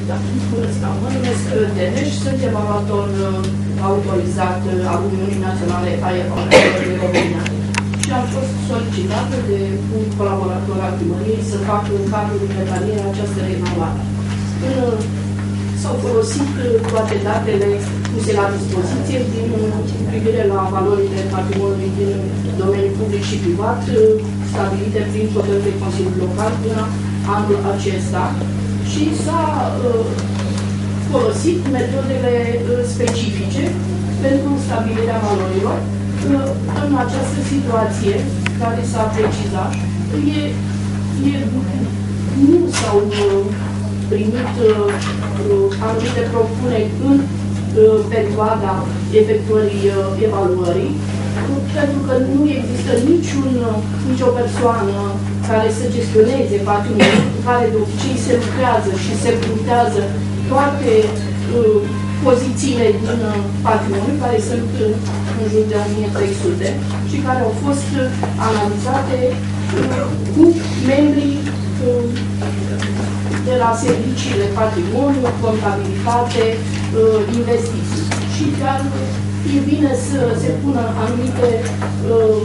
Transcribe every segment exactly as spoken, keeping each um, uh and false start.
Da, mă numesc Deneș, sunt evaluator autorizat al Uniunii Naționale a Evaluărilor din România. Și am fost solicitată de un colaborator al primăriei să fac în cadrul detaliei această reevaluare. S-au folosit toate datele puse la dispoziție din privire la valorile patrimoniului din domeniul public și privat, stabilite prin hotărâri de Consiliul Local până anul acesta. Și s-a uh, folosit metodele uh, specifice pentru stabilirea valorilor. Uh, în această situație, care s-a precizat, e, e, nu s-au uh, primit uh, uh, anumite propuneri în uh, perioada efectuării uh, evaluării, uh, pentru că nu există niciun, uh, nicio persoană care să gestioneze patrimoniul, cu care de obicei se lucrează și se punctează toate uh, pozițiile din uh, patrimoniu, care sunt uh, în jur de o mie trei sute și care au fost uh, analizate uh, cu membrii uh, de la serviciile patrimoniu, contabilitate, uh, investiții. Și chiar uh, e bine să se pună anumite uh,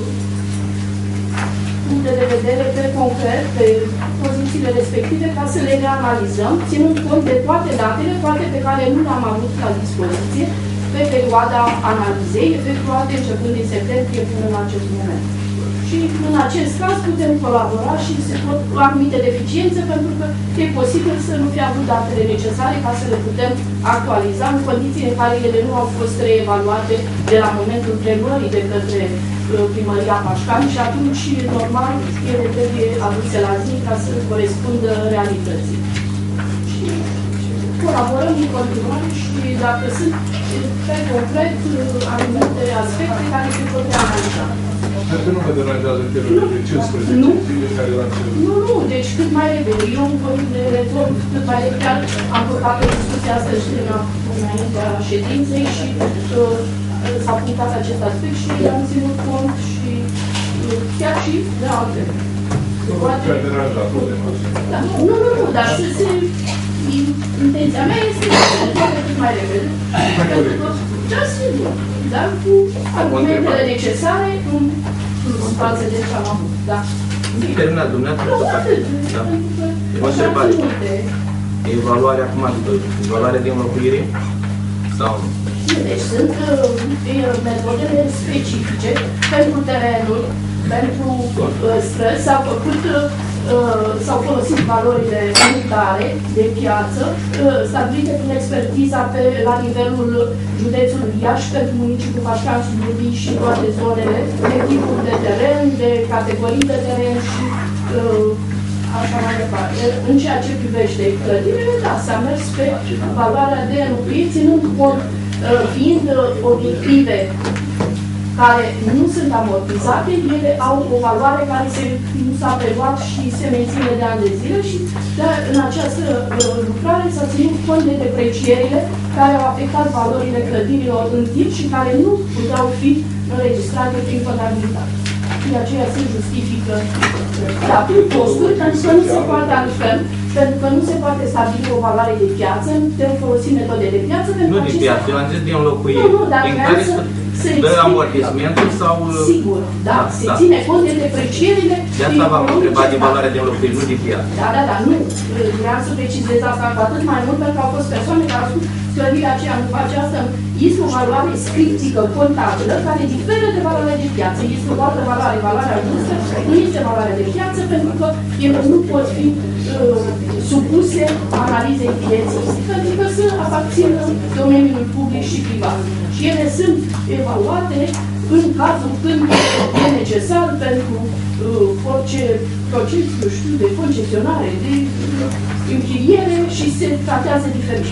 puncte de vedere pe concret, pe pozițiile respective, ca să le reanalizăm, ținând cont de toate datele, toate pe care nu le-am avut la dispoziție pe perioada analizei, efectuate începând din septembrie până în acest moment. Și în acest caz putem colabora și se pot anumite deficiențe, pentru că e posibil să nu fie avut datele necesare ca să le putem actualiza în condiții în care ele nu au fost reevaluate de la momentul preluării de către Primăria Pașcani și atunci, normal, ele trebuie aduse la zi ca să corespundă realității. Și colaborăm în continuare și dacă sunt pe concret anumite aspecte care se pot reanaliza. Dar că nu vă deranjează termenul de cincisprezece zile care l-am cerut? Nu, nu, deci cât mai repede. Eu voi de retorn cât mai repede. Am purtat o discuție astăzi înaintea ședinței și uh, s-a punctat acest aspect și am ținut cont și uh, chiar și de altele. Nu vă chiar deranjat problema asta. Da, nu, nu, nu, dar să se... Intenția mea este să se facă cât mai repede. Pentru că, da, sigur, dar cu argumentele necesare în față de ce am avut, da. Terminat dumneavoastră? Nu, atât. O întrebare. Evaluarea cum adică? Evaluarea de înlocuire? Sau nu? Deci sunt uh, metodele specifice pentru terenuri, pentru uh, străzi. S-au făcut, uh, s-au folosit valorile unitare de piață, uh, stabilite prin expertiza pe, la nivelul județului Iași pentru municipiul Pașcani, Suburbii și toate zonele, de tipuri de teren, de categorii de teren și uh, așa mai departe. În ceea ce privește clădirile, da, s-a mers pe valoarea de înlocuire, ținând cont, fiind obiective care nu sunt amortizate, ele au o valoare care se, nu s-a preluat și se menține de ani de zile și de, în această lucrare s-a ținut cont de deprecierile care au afectat valorile clădirilor în timp și care nu puteau fi înregistrate prin contabilitate. De aceea se justifică da, prin costuri, pentru că nu se poate altfel, pentru că nu se poate stabili o valoare de piață, putem folosi metode de piață. Nu de piață, eu am zis de înlocuire. Nu, nu, dar din care se dă amortismentul sau... Sigur, da, da se da. ține cont de deprecierile... De asta v-am întrebat de valoarea de înlocuire, nu de piață. Da, da, da, nu. Vreau să precizez asta cu atât mai mult, pentru că au fost persoane care au spus clădirea aceea nu face asta. Este o valoare scriptică, contabilă, care diferă de valoarea de piață. Este o altă valoare, valoarea justă, nu este valoarea de piață, pentru că ele nu pot fi uh, supuse analizei pieței, pentru că sunt aparțin domeniului public și privat. Și ele sunt evaluate în cazul când e necesar pentru uh, orice proces, eu știu, de concesionare, de uh, închiriere și se tratează diferit.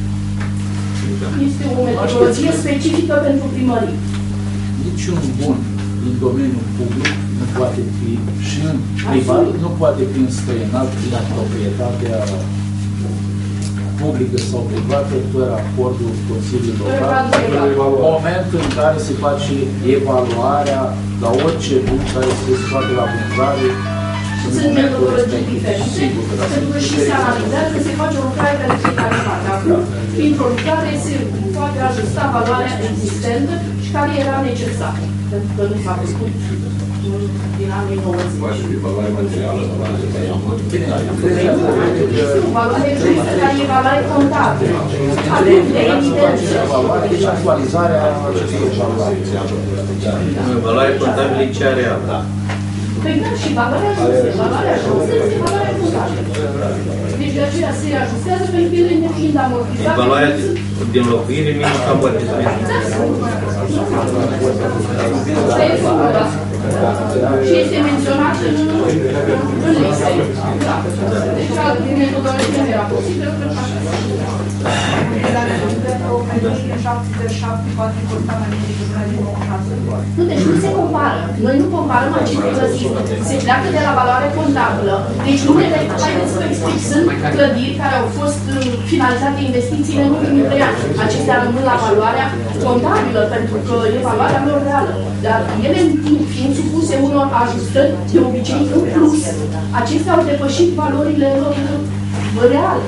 Este o metodologie specifică pentru primării. Niciun bun din domeniul public nu poate fi și în privat, nu poate fi înstrăinat din proprietatea publică sau privată fără acordul Consiliului Local. În momentul în care se face evaluarea la orice bun care se scoate la vânzare, sunt metodologii diferite, pentru că și se analizează, se face o lucrare pentru fiecare acum, printr-o lucrare se poate ajusta valoarea existentă și care era necesară. Pentru că nu s-a făcut din anii nouăzeci. Valoare materială, valoare Valoare justă, dar e valoare contabilă. Avem de evidență. Deci actualizarea acestui Valoare contabilă e cea reală. Păi da, și valoarea justă. Valoarea justă este valoarea contabilă. Deci de aceea se ajustează pentru că ele nefiind amortizate. Valoarea din locuire minus amortizament. Asta e formula. Și este menționat în, în liste. Da. Deci altă metodologie nu era posibilă, pentru că așa nu, deci nu se compară. Noi nu comparăm aceste clădiri. Se pleacă de la valoare contabilă. Deci unele, haideți să vă explic, sunt clădiri care au fost finalizate investițiile în ultimii trei ani. Acestea rămân la valoarea contabilă, pentru că e valoarea lor reală. Dar ele, fiind supuse unor ajustări, de obicei în plus, acestea au depășit valorile lor reale.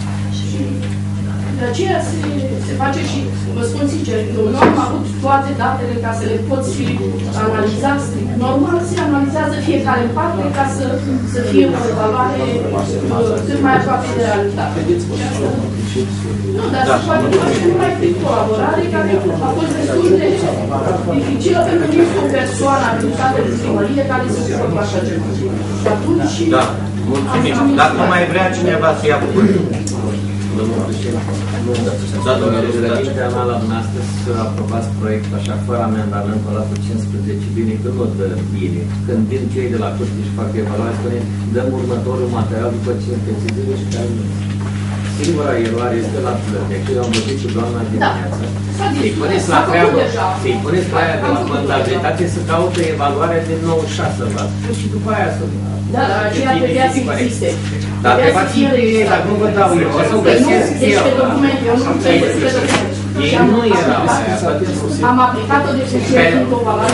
De aceea se, se face și, vă spun sincer, eu nu am avut toate datele ca să le poți fi analizat strict. Normal se analizează fiecare în parte ca să, să fie o valoare cât mai aproape de realitate. Nu, dar se poate face numai prin colaborare, care a fost destul de dificilă, pentru că nu este o persoană abilitată de primărie care să se facă așa ceva. Și atunci... Da, mulțumim. Dacă nu mai vrea cineva să ia cuvântul. Domnul președinte, da, domnule președinte, la dumneavoastră să aprobați proiectul așa, fără amendament, ăla cu cincisprezece bine, că nu dă bine. Când vin cei de la curte și fac evaluare, spune, dăm următorul material după cincisprezece zile și care nu. Singura eroare este la plăte, că eu am văzut cu doamna dimineață. Să-i puneți la treabă, să-i puneți la aia de la contabilitate să caute evaluarea de nouăzeci și șase la sută și după aia să... Da, dar aceea trebuia să existe. Dar trebuia să fie ei, dacă nu vă dau eu, o să o găsesc eu. Deci pe document, eu nu trebuie să pe document. Ei nu erau aia. Am aplicat-o de succes în o valoare.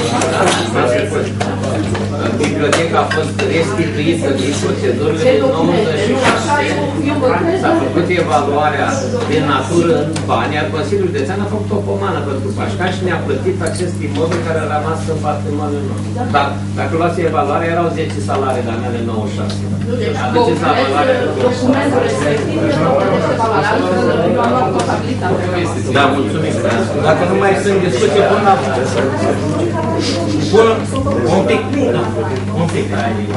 Biblioteca a fost restituită din procedurile de nouăzeci și șase. S-a făcut evaluarea de natură în bani, iar Consiliul Județean a făcut o pomană pentru Pașca și ne-a plătit acest imobil care a rămas în patrimoniul nostru. Dar dacă luați evaluarea, erau zece salarii de anele nouăzeci și șase. Aduceți la evaluarea documentul respectiv este valoarea, nu am luat contabilitatea. Da, mulțumim. Dacă nu mai sunt discuții, pun la pun un pic. Un pic.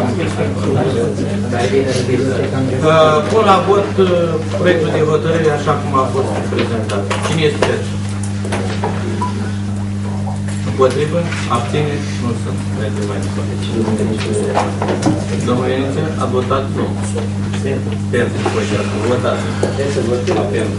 Pun la vot proiectul de hotărâre așa cum a fost prezentat. Cine este pentru? Împotrivă? Abține? Nu sunt. Mergem mai departe. Domnul Ioniță, a votat nu. Pentru. Votați. Pentru.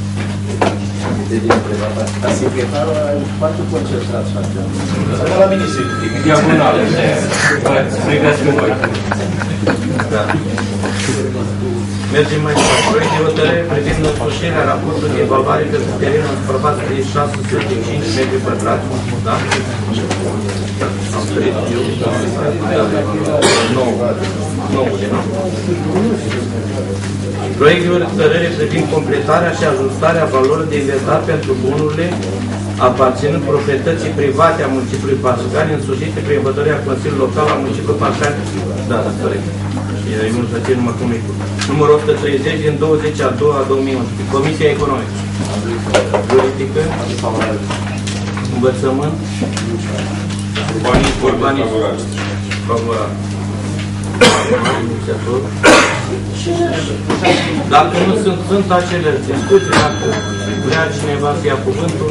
Dar secretarul e foarte concentrat și așa. Să la ministru, diagonală. Pregăți cu voi. Da. Mergem mai departe. Proiect de hotărâre privind însușirea raportului de evaluare pentru terenul în suprafață de șase sute cinci metri pătrați. Da? Am trăit eu. nouă. nouă de nou. Proiect de hotărâre privind completarea și ajustarea valorii de inventar pentru bunurile aparținând proprietății private a municipiului Pașcani, însușite prin hotărârea Consiliului Local al municipiului Pașcani. Da, da, corect. E mult să țin numai cum e cu. Numărul o sută treizeci din douăzeci a doua a două mii unsprezece. Comisia Economică. Juridică. Învățământ. Urbanism. Favorabil. Dacă nu sunt, sunt acele discuții, dacă vrea cineva să ia cuvântul.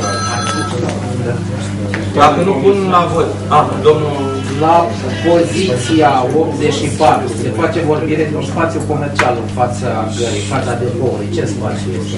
Dacă nu pun la vot. Ah, domnul... La poziția optzeci și patru se face vorbire de un spațiu comercial în fața gării, fața de două. Ce spațiu este?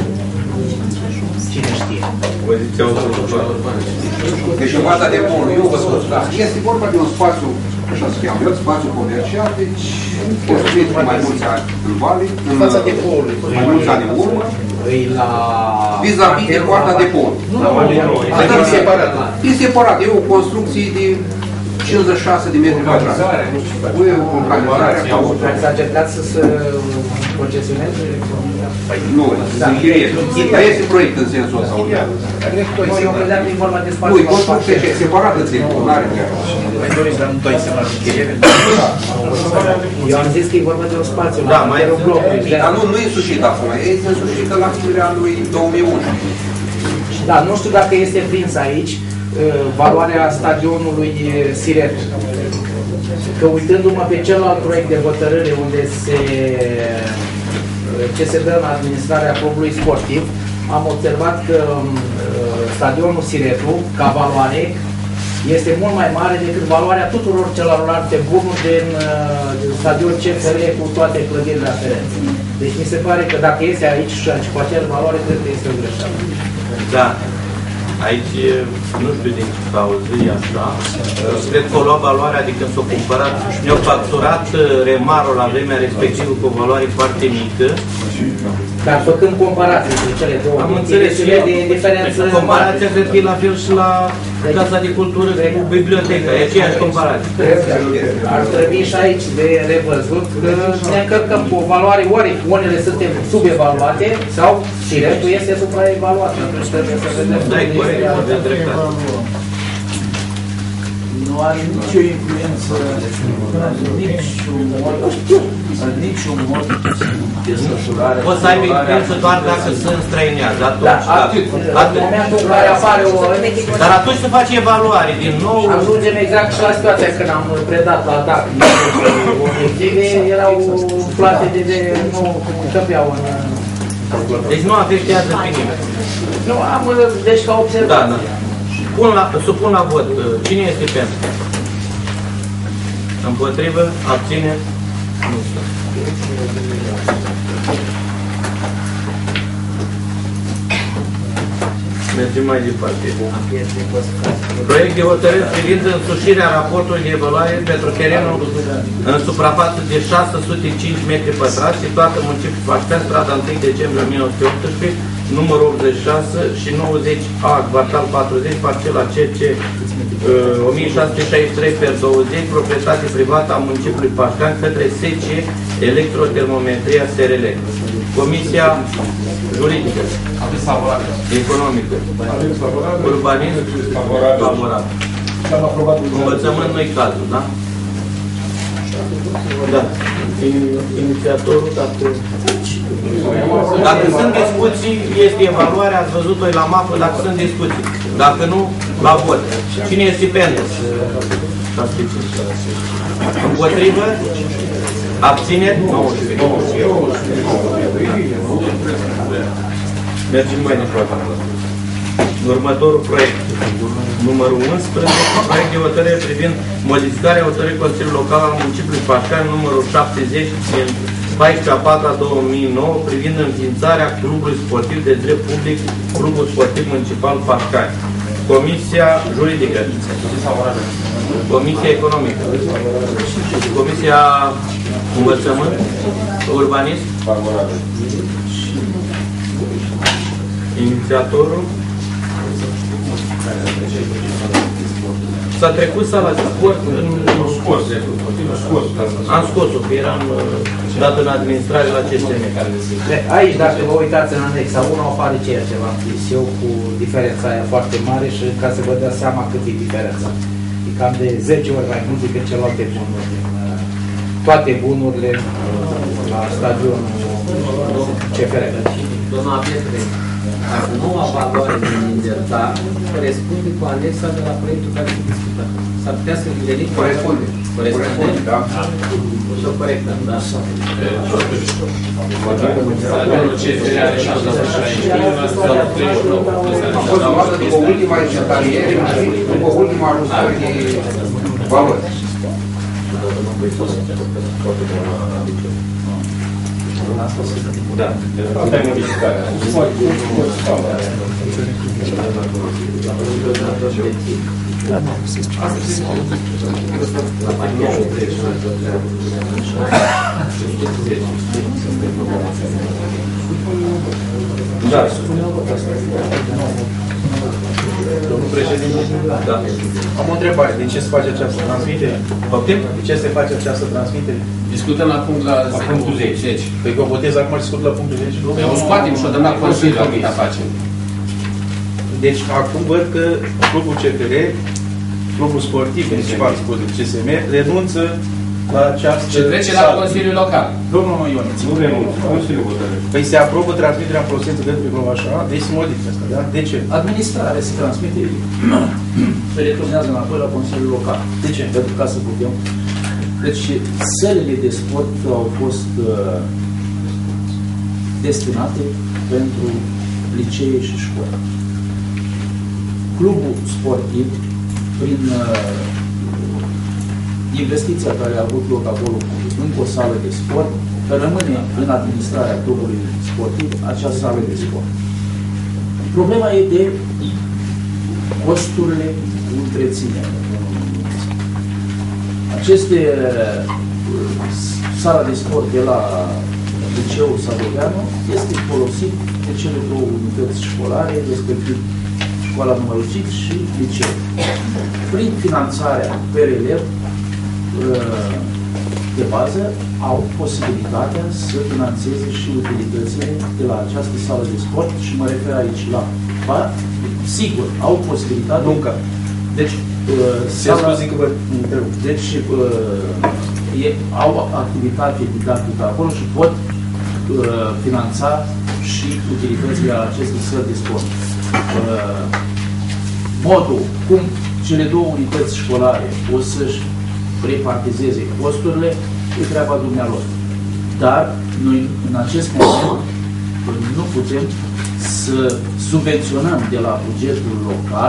Cine știe? Poziția optzeci și patru. Deci în fața de două, eu vă spun, da, este vorba de un spațiu, așa se cheamă, un spațiu comercial, deci construit mai mulți ani în vale, în fața de două. Mai mulți ani în urmă. La... Vis-a-vis de poarta de pol. E separat. E separat. E o construcție de cincizeci și șase de metri pătrați. O localizare. S-a încercat să se concesionezi? Nu, dar este proiect în sensul ăsta. Nu, eu credeam că e vorba de spațiu. Nu, e construcție separat de timpul, nu are chiar. Eu am zis că e vorba de un spațiu. Da, mai e un bloc. Dar nu, nu e sușit acum, este sușită la firea lui două mii unsprezece. Da, nu știu dacă este prins aici valoarea stadionului Siret. Că uitându-mă pe celălalt proiect de hotărâre unde se, ce se dă în administrarea clubului sportiv, am observat că stadionul Siretu, ca valoare, este mult mai mare decât valoarea tuturor celorlalte bunuri din, din stadion C F R cu toate clădirile aferente. Deci mi se pare că dacă este aici și cu aceeași valoare, cred că este o greșeală. Da. Aici, nu știu din ce cauză e așa, cred că o lua valoarea, adică s-o cumpărat, ne-au facturat remarul la vremea respectivă cu o valoare foarte mică. Dar făcând comparații între cele două, am înțeles și de diferență. Comparația cred că e la fel și la Casa de Cultură cu biblioteca, e aceeași comparație. Ar trebui și aici de revăzut că ne încărcăm cu o valoare, ori unele suntem subevaluate sau Siretul este supraevaluat. Atunci trebuie să vedem. Da, e corect, aveți dreptate. Nu are nicio influență, niciun mod, niciun mod de desfășurare. O să aibă influență doar dacă sunt străinează, atunci. Da, atât. În momentul în care apare o... Dar atunci se face evaluare, din nou... Ajungem exact și la situația când am predat la D A C obiective, erau plate de... de nu căpeau în... Deci nu afectează pe nimeni. Nu, am, deci ca observație. Da, da. Pun la, supun la vot. Cine este pentru? Împotrivă? Abține? Nu știu. Mergem mai departe. Proiect de hotărâre privind însușirea raportului de evaluare pentru terenul în suprafață de șase sute cinci metri pătrați, situat în municipiul Paștea, strada întâi decembrie o mie nouă sute optsprezece, numărul optzeci și șase și nouăzeci A, quartal patruzeci, parcela C C o mie șase sute șaizeci și trei pe douăzeci, proprietate privată a municipiului Pașcan către S C Electrotermometria S R L. Comisia juridică, economică, urbanism, favorabil. Învățământ nu-i cazul, da? Da. Inițiatorul, dacă... Dacă sunt discuții, este evaluarea, ați văzut-o la mapă, dacă sunt discuții. Dacă nu, la vot. Cine este pentru? Împotrivă? Abțineri? Mergem mai departe. Următorul proiect. Numărul unsprezece. Proiect de hotărâre privind modificarea hotărârii Consiliului Local al municipiului Pașcan, numărul șaptezeci din paisprezece a patra două mii nouă, privind înființarea clubului sportiv de drept public, Clubul Sportiv Municipal Pașcan. Comisia juridică. Comisia economică. Comisia învățământ. Urbanism. Inițiatorul. S-a trecut sala de sport în... Am scos-o, că eram dat în administrare la C S M. Aici, dacă vă uitați în anexa unu, apare ceea ce v-am zis eu, cu diferența aia foarte mare și ca să vă dați seama cât e diferența. E cam de zece ori mai mult decât celelalte bunuri din toate bunurile la stadionul C F R. Doamna Pietre, noua valoare din inventar corespunde cu anexa de la proiectul care se discută. S-ar putea să veni Corespunde. Corespunde, da. Și-o corectăm, da. A fost luată după ultima inventariere și după ultima ajustare de valori. Da, asta e modificarea. Da. președinte. Da. Am o întrebare. De ce se face această transmitere? Poftim? De ce se face această transmitere? Discutăm la punct la, la punctul zece. Păi că o botez acum și discut la punctul zece. Păi o scoatem și o dăm la Consiliu, atâta facem. Deci acum văd că clubul C F R, clubul sportiv municipal, C S M, renunță la această... Și trece la Consiliul Local. Domnul Ioniț. Nu renunță, Consiliul hotărăște. Păi se aprobă transmiterea în folosință de primul așa, deci se modifică asta, da? De ce? Administrarea se transmite, se returnează înapoi la Consiliul Local. De ce? Pentru ca să putem. Deci, sălile de sport au fost uh, destinate pentru licee și școli. Clubul sportiv, prin uh, investiția care a avut loc acolo, încă o sală de sport, rămâne în administrarea clubului sportiv acea sală de sport. Problema e de costurile întreținere. Aceste sala de sport de la Liceul Sadoveanu este folosit de cele două unități școlare, respectiv școala numărul cinci și liceu. Prin finanțarea per elev de bază au posibilitatea să finanțeze și utilitățile de la această sală de sport și mă refer aici la ba, sigur, au posibilitatea. Nunca. Deci, uh, sala, zic că vă întrerup. Deci, uh, e, au activitate didactică acolo și pot uh, finanța și utilitățile acestei săli de sport. Uh, modul cum cele două unități școlare o să-și repartizeze costurile, e treaba dumnealor. Dar noi, în acest moment, nu putem să subvenționăm de la bugetul local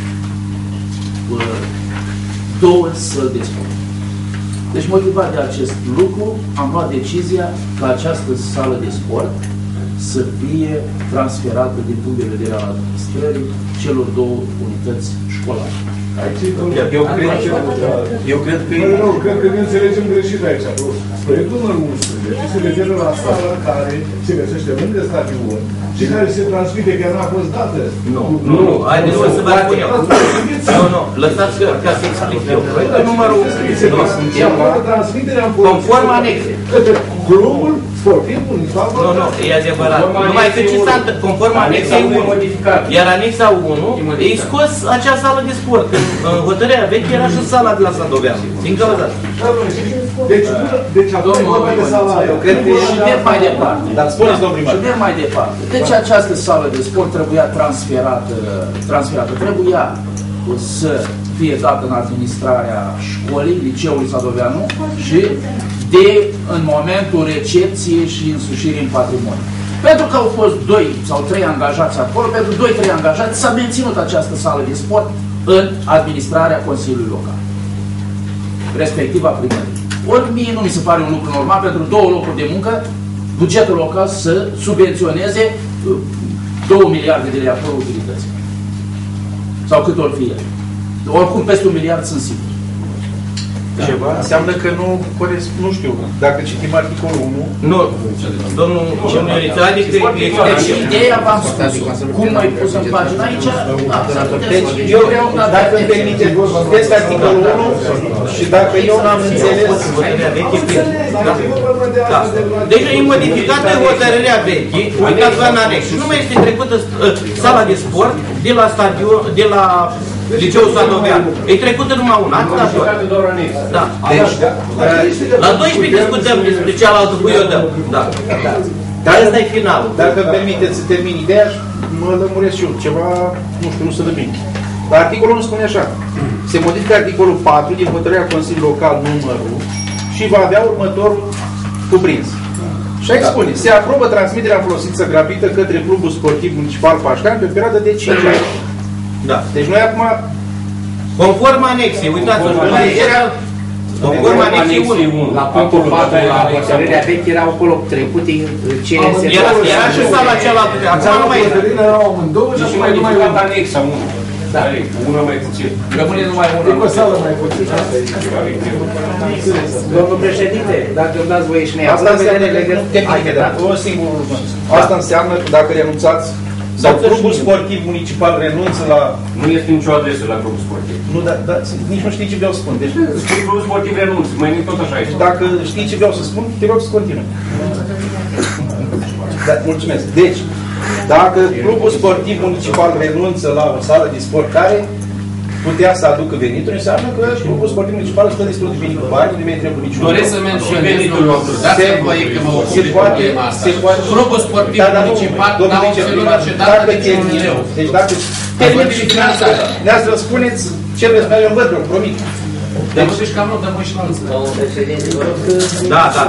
două săli de sport. Deci, motivat de acest lucru, am luat decizia ca această sală de sport să fie transferată din punct de vedere al administrării celor două unități școlare. Eu cred că... Eu cred că... Nu, nu, cred că ne înțelegem greșit aici. Proiectul numărul unsprezece se referă la sala care se găsește lângă stadion și care se transmite, că n-a fost dată. Nu, nu, haideți să vă spun eu. Nu, nu, lăsați ca să explic eu. Proiectul numărul unsprezece. Conform anexe. Clubul sportiv municipal. Nu, nu, e adevărat. Numai că ce s-a întâmplat, conform anexei unu, iar anexa unu, e scos acea sală de sport. În hotărârea veche era și sala de la Sadoveanu. Din cauza asta. Deci, deci avem vorba de salariu. Cred că și merg mai departe. Dar spuneți, domnul primar. Și merg mai departe. Deci această sală de sport trebuia transferată, transferată. Trebuia să fie dată în administrarea școlii, liceului Sadoveanu și de în momentul recepției și însușirii în patrimoniu. Pentru că au fost doi sau trei angajați acolo, pentru doi trei angajați s-a menținut această sală de sport în administrarea Consiliului Local, respectiv a primăriei. Ori mie nu mi se pare un lucru normal pentru două locuri de muncă, bugetul local să subvenționeze două miliarde de lei acolo utilități. Sau cât ori fie. Oricum peste un miliard sunt sigur. Ceva înseamnă că nu corespunde, nu știu, dacă citim articolul unu... Nu, domnul Cemnioriță, adică... Deci ideea v-am spus, cum mai pus în pagina aici, deci eu, dacă îmi permite, citesc articolul unu și dacă eu n-am înțeles... Da. Deci e modificată hotărârea veche, uitați-vă în anex. Și nu mai este trecută sala de sport de la stadion, de la Liceul Sadoveanu. E trecută numai una, atâta tot. Da. Deci, la doisprezece discutăm despre cealaltă cu eu dăm. Da. Dar ăsta e finalul. Dacă îmi permiteți să termin ideea, mă lămuresc și eu. Ceva, nu știu, nu se dă bine. Dar articolul nu spune așa. Se modifică articolul patru din hotărârea Consiliului Local numărul și va avea următorul cuprins. Și aici spune, se aprobă transmiterea folosință gratuită către Clubul Sportiv Municipal Pașcani pe o perioadă de cinci ani. Da. Deci noi acum... Conform anexei, uitați-vă, conform anexei unu. La punctul patru, la hotărârea veche, erau acolo trecute ce se... Era și sala cealaltă, acum nu mai este. Erau amândouă și mai numai modificat anexa unu. Da. Una mai puțin. Rămâne numai una. E o sală mai puțin. Domnul președinte, dacă îmi dați voie și mie, Asta înseamnă că o singur lucru. Asta înseamnă că dacă renunțați Sau clubul sportiv municipal renunță la... Nu este nicio adresă la clubul sportiv. Nu, dar da, nici nu știi ce vreau să spun. Deci, clubul sportiv renunță, mai nimic tot așa este. Dacă știi ce vreau să spun, te rog să continui. Da, mulțumesc. Deci, dacă clubul sportiv municipal renunță la o sală de sport care putea să aducă venituri, înseamnă că clubul sportiv municipal stă destul de bine cu bani, nu mai trebuie niciun. Doresc să menționez lucrul. Dați-mi voie că mă ocup de problema asta. Clubul sportiv municipal n-a obținut niciodată niciun leu. Deci dacă termin și finanțarea, ne-ați răspuneți ce vreți, eu văd, eu promit. Deci, deci cam nu dăm și lanță. Da, da.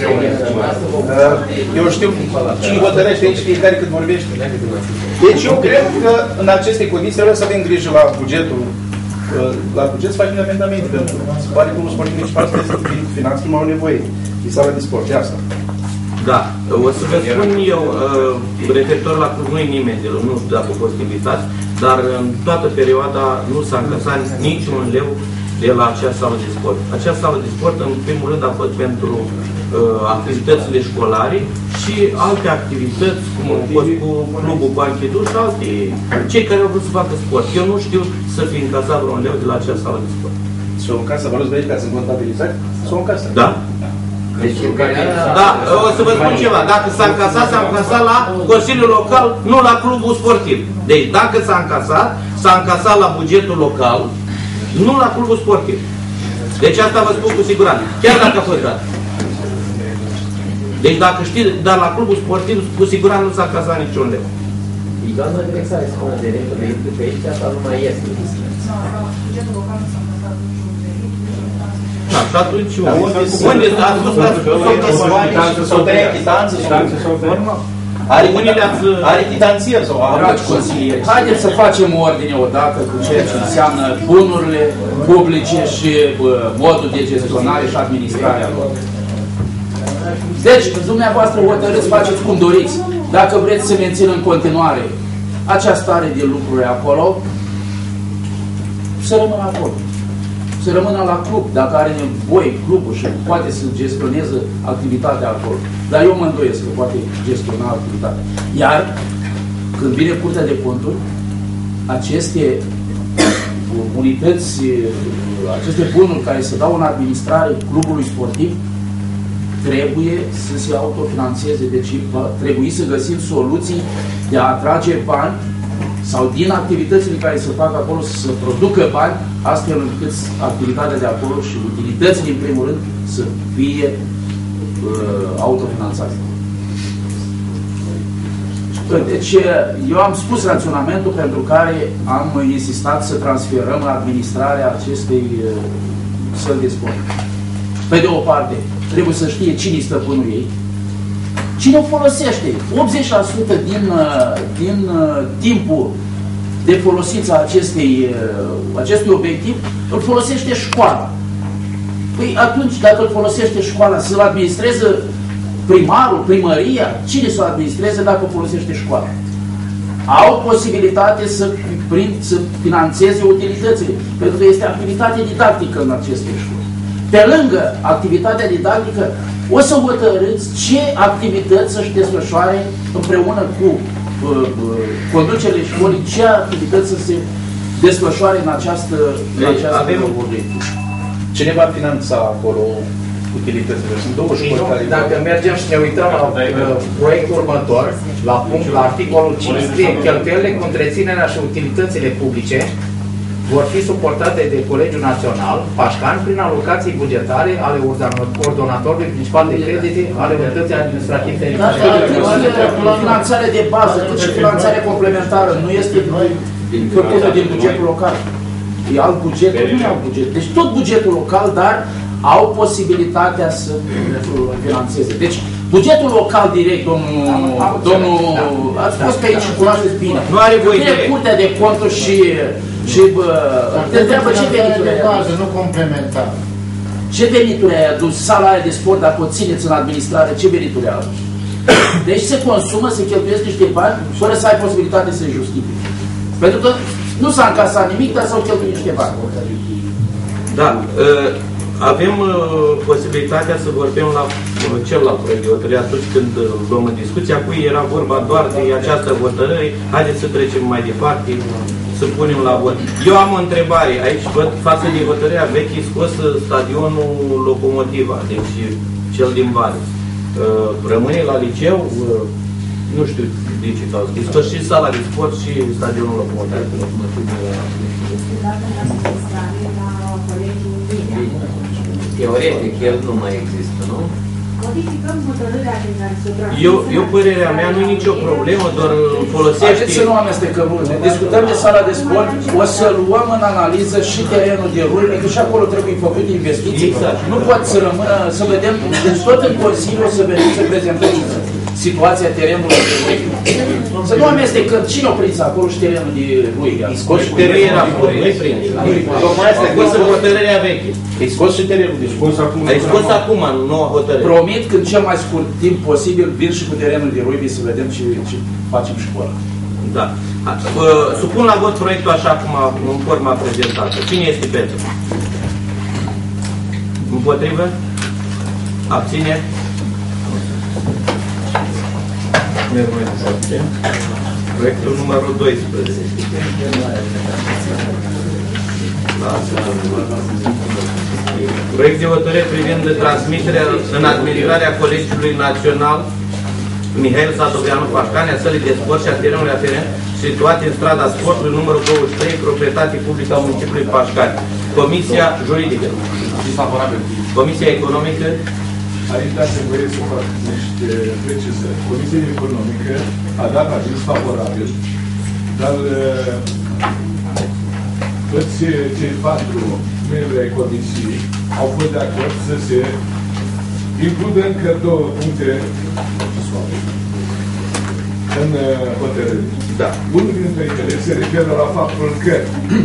Eu știu cine hotărăște aici fiecare cât vorbește. Deci eu cred că în aceste condiții trebuie să avem grijă la bugetul. La buget să facem amendamente, pentru că se pare că un sportiv municipal să trebuie să fie cu finanțe, nu au nevoie. E sala de sport, e asta. Da, o să vă spun eu, referitor la club, nu-i nimeni de nu știu dacă a fost invitat, dar în toată perioada nu s-a încasat niciun leu de la acea sală de sport. Acea sală de sport, în primul rând, a fost pentru uh, activitățile școlare și alte activități, cum au fost cu clubul Banchidu și alte, cei care au vrut să facă sport. Eu nu știu să fi încasat vreun leu de la acea sală de sport. S-o încasă, vă rog să vedeți, sunt contabilizați? S-o încasă. Da? Deci, da, o să vă spun ceva. Dacă s-a încasat, s-a încasat la Consiliul Local, nu la clubul sportiv. Deci, dacă s-a încasat, s-a încasat la bugetul local, nu la clubul sportiv. Deci asta vă spun cu siguranță. Chiar dacă a fost dat. Deci dacă știți, dar la clubul sportiv, cu siguranță nu s-a încasat niciun leu. Doamna directoare spune de rentă de pe aici, asta nu mai este. Bugetul local nu s-a încasat niciun venit. Da, și atunci unde ați spus că ați spus că sau trei chitanțe sau normal. Are chitanțieri sau dragi consilieri, haideți să facem ordine odată cu ceea ce înseamnă bunurile publice și modul de gestionare și administrarea lor. Deci, dumneavoastră hotărâți, faceți cum doriți. Dacă vreți să mențin în continuare acea stare de lucruri acolo, să rămână acolo. Să rămână la club, dacă are nevoie clubul și poate să gestioneze activitatea acolo. Dar eu mă îndoiesc că poate gestiona activitatea. Iar, când vine Curtea de Conturi, aceste unități, aceste bunuri care se dau în administrare clubului sportiv, trebuie să se autofinanțeze. Deci va trebui să găsim soluții de a atrage bani sau din activitățile care se fac acolo să producă bani, astfel încât activitatea de acolo și utilitățile, în primul rând, să fie uh, autofinanțate. Deci, eu am spus raționamentul pentru care am insistat să transferăm administrarea acestei uh, săli de sport. Pe de o parte, trebuie să știe cine e stăpânul ei, cine o folosește. optzeci la sută din, din timpul de folosință acestei, acestui obiectiv îl folosește școala. Păi atunci, dacă îl folosește școala, să-l administreze primarul, primăria, cine să o administreze dacă o folosește școala? Au posibilitate să, prind, să financeze utilitățile, pentru că este activitate didactică în aceste școli. Pe lângă activitatea didactică, o să hotărâți ce activități să-și desfășoare împreună cu uh, conducerile școlii, ce activități să se desfășoare în această, în această avem obiectiv. Cine va finanța acolo utilitățile? Sunt două școli care... Dacă mergem și ne uităm la uh, proiectul următor, la punct, la articolul cinci, scrie cheltuielile cu întreținerea și utilitățile publice vor fi suportate de Colegiul Național, Pașcani, prin alocații bugetare ale ordonatorului principal de credite ale unității administrative. Dar la finanțare de bază, cât și finanțare complementară, nu este făcută din bugetul local. E alt buget, nu e alt buget. Deci tot bugetul local, dar au posibilitatea să finanțeze. Deci bugetul local direct, domnul, domnul ați spus pe aici și cunoașteți bine. Nu are voie de Curtea de Conturi și și bă, te întreabă ce venituri ai adus. Nu complementar. Ce venituri ai adus? Sala aia de sport, dacă o țineți în administrare, ce venituri ai adus? Deci se consumă, se cheltuiesc niște bani, fără să ai posibilitate să-i justifici. Pentru că nu s-a încasat nimic, dar s-au cheltuit niște bani. Da. avem uh, posibilitatea să vorbim la uh, celălalt proiect de hotărâre atunci când uh, luăm în discuție. Acum era vorba doar de această hotărâre. Haideți să trecem mai departe, să punem la vot. Eu am o întrebare. Aici văd față de hotărârea veche scos stadionul Locomotiva, deci cel din Vale. Uh, rămâne la liceu, uh, nu știu de ce s-au scris, scos și sala de sport și stadionul Locomotiva. Teoretic, el nu mai există, nu? Modificăm hotărârea din care se transmite. Eu, eu, părerea mea, nu e nicio problemă, doar folosește... Haideți să nu amestecăm lucrurile. Discutăm de sala de sport, o să luăm în analiză și terenul de ruine, că și acolo trebuie făcute investiții. Exact. Nu poate să rămână, să vedem, deci tot în Consiliu o să venim să prezentăm situația terenului de ruine. Să nu amestecăm cine o prins acolo și terenul de ruine. Terenul era pur, nu-i prins. Tocmai asta, că să hotărârea veche. Ai scos și terenul, deci scos acum. Ai scos acum, în noua hotărâre. Promit că în cel mai scurt timp posibil vin și cu terenul de ruine să vedem ce, ce facem școala. Da. Supun la vot proiectul așa cum a, în forma prezentată. Cine este pentru? Împotrivă? Abține? Proiectul numărul doisprezece. Proiect de hotărâre privind transmiterea în administrarea Colegiului Național Mihail Sadoveanu Pașcani a sălii de sport și a terenului aferent situate în strada sportului numărul douăzeci și trei, proprietate publică a municipiului Pașcani. Comisia juridică. Comisia economică. Aici dați-mi voie să fac niște precizări. Comisia economică a dat aviz favorabil, dar toți cei patru membri ai comisiei au fost de acord să se includă încă două puncte în hotărâre. Da. Unul dintre ele se referă la faptul că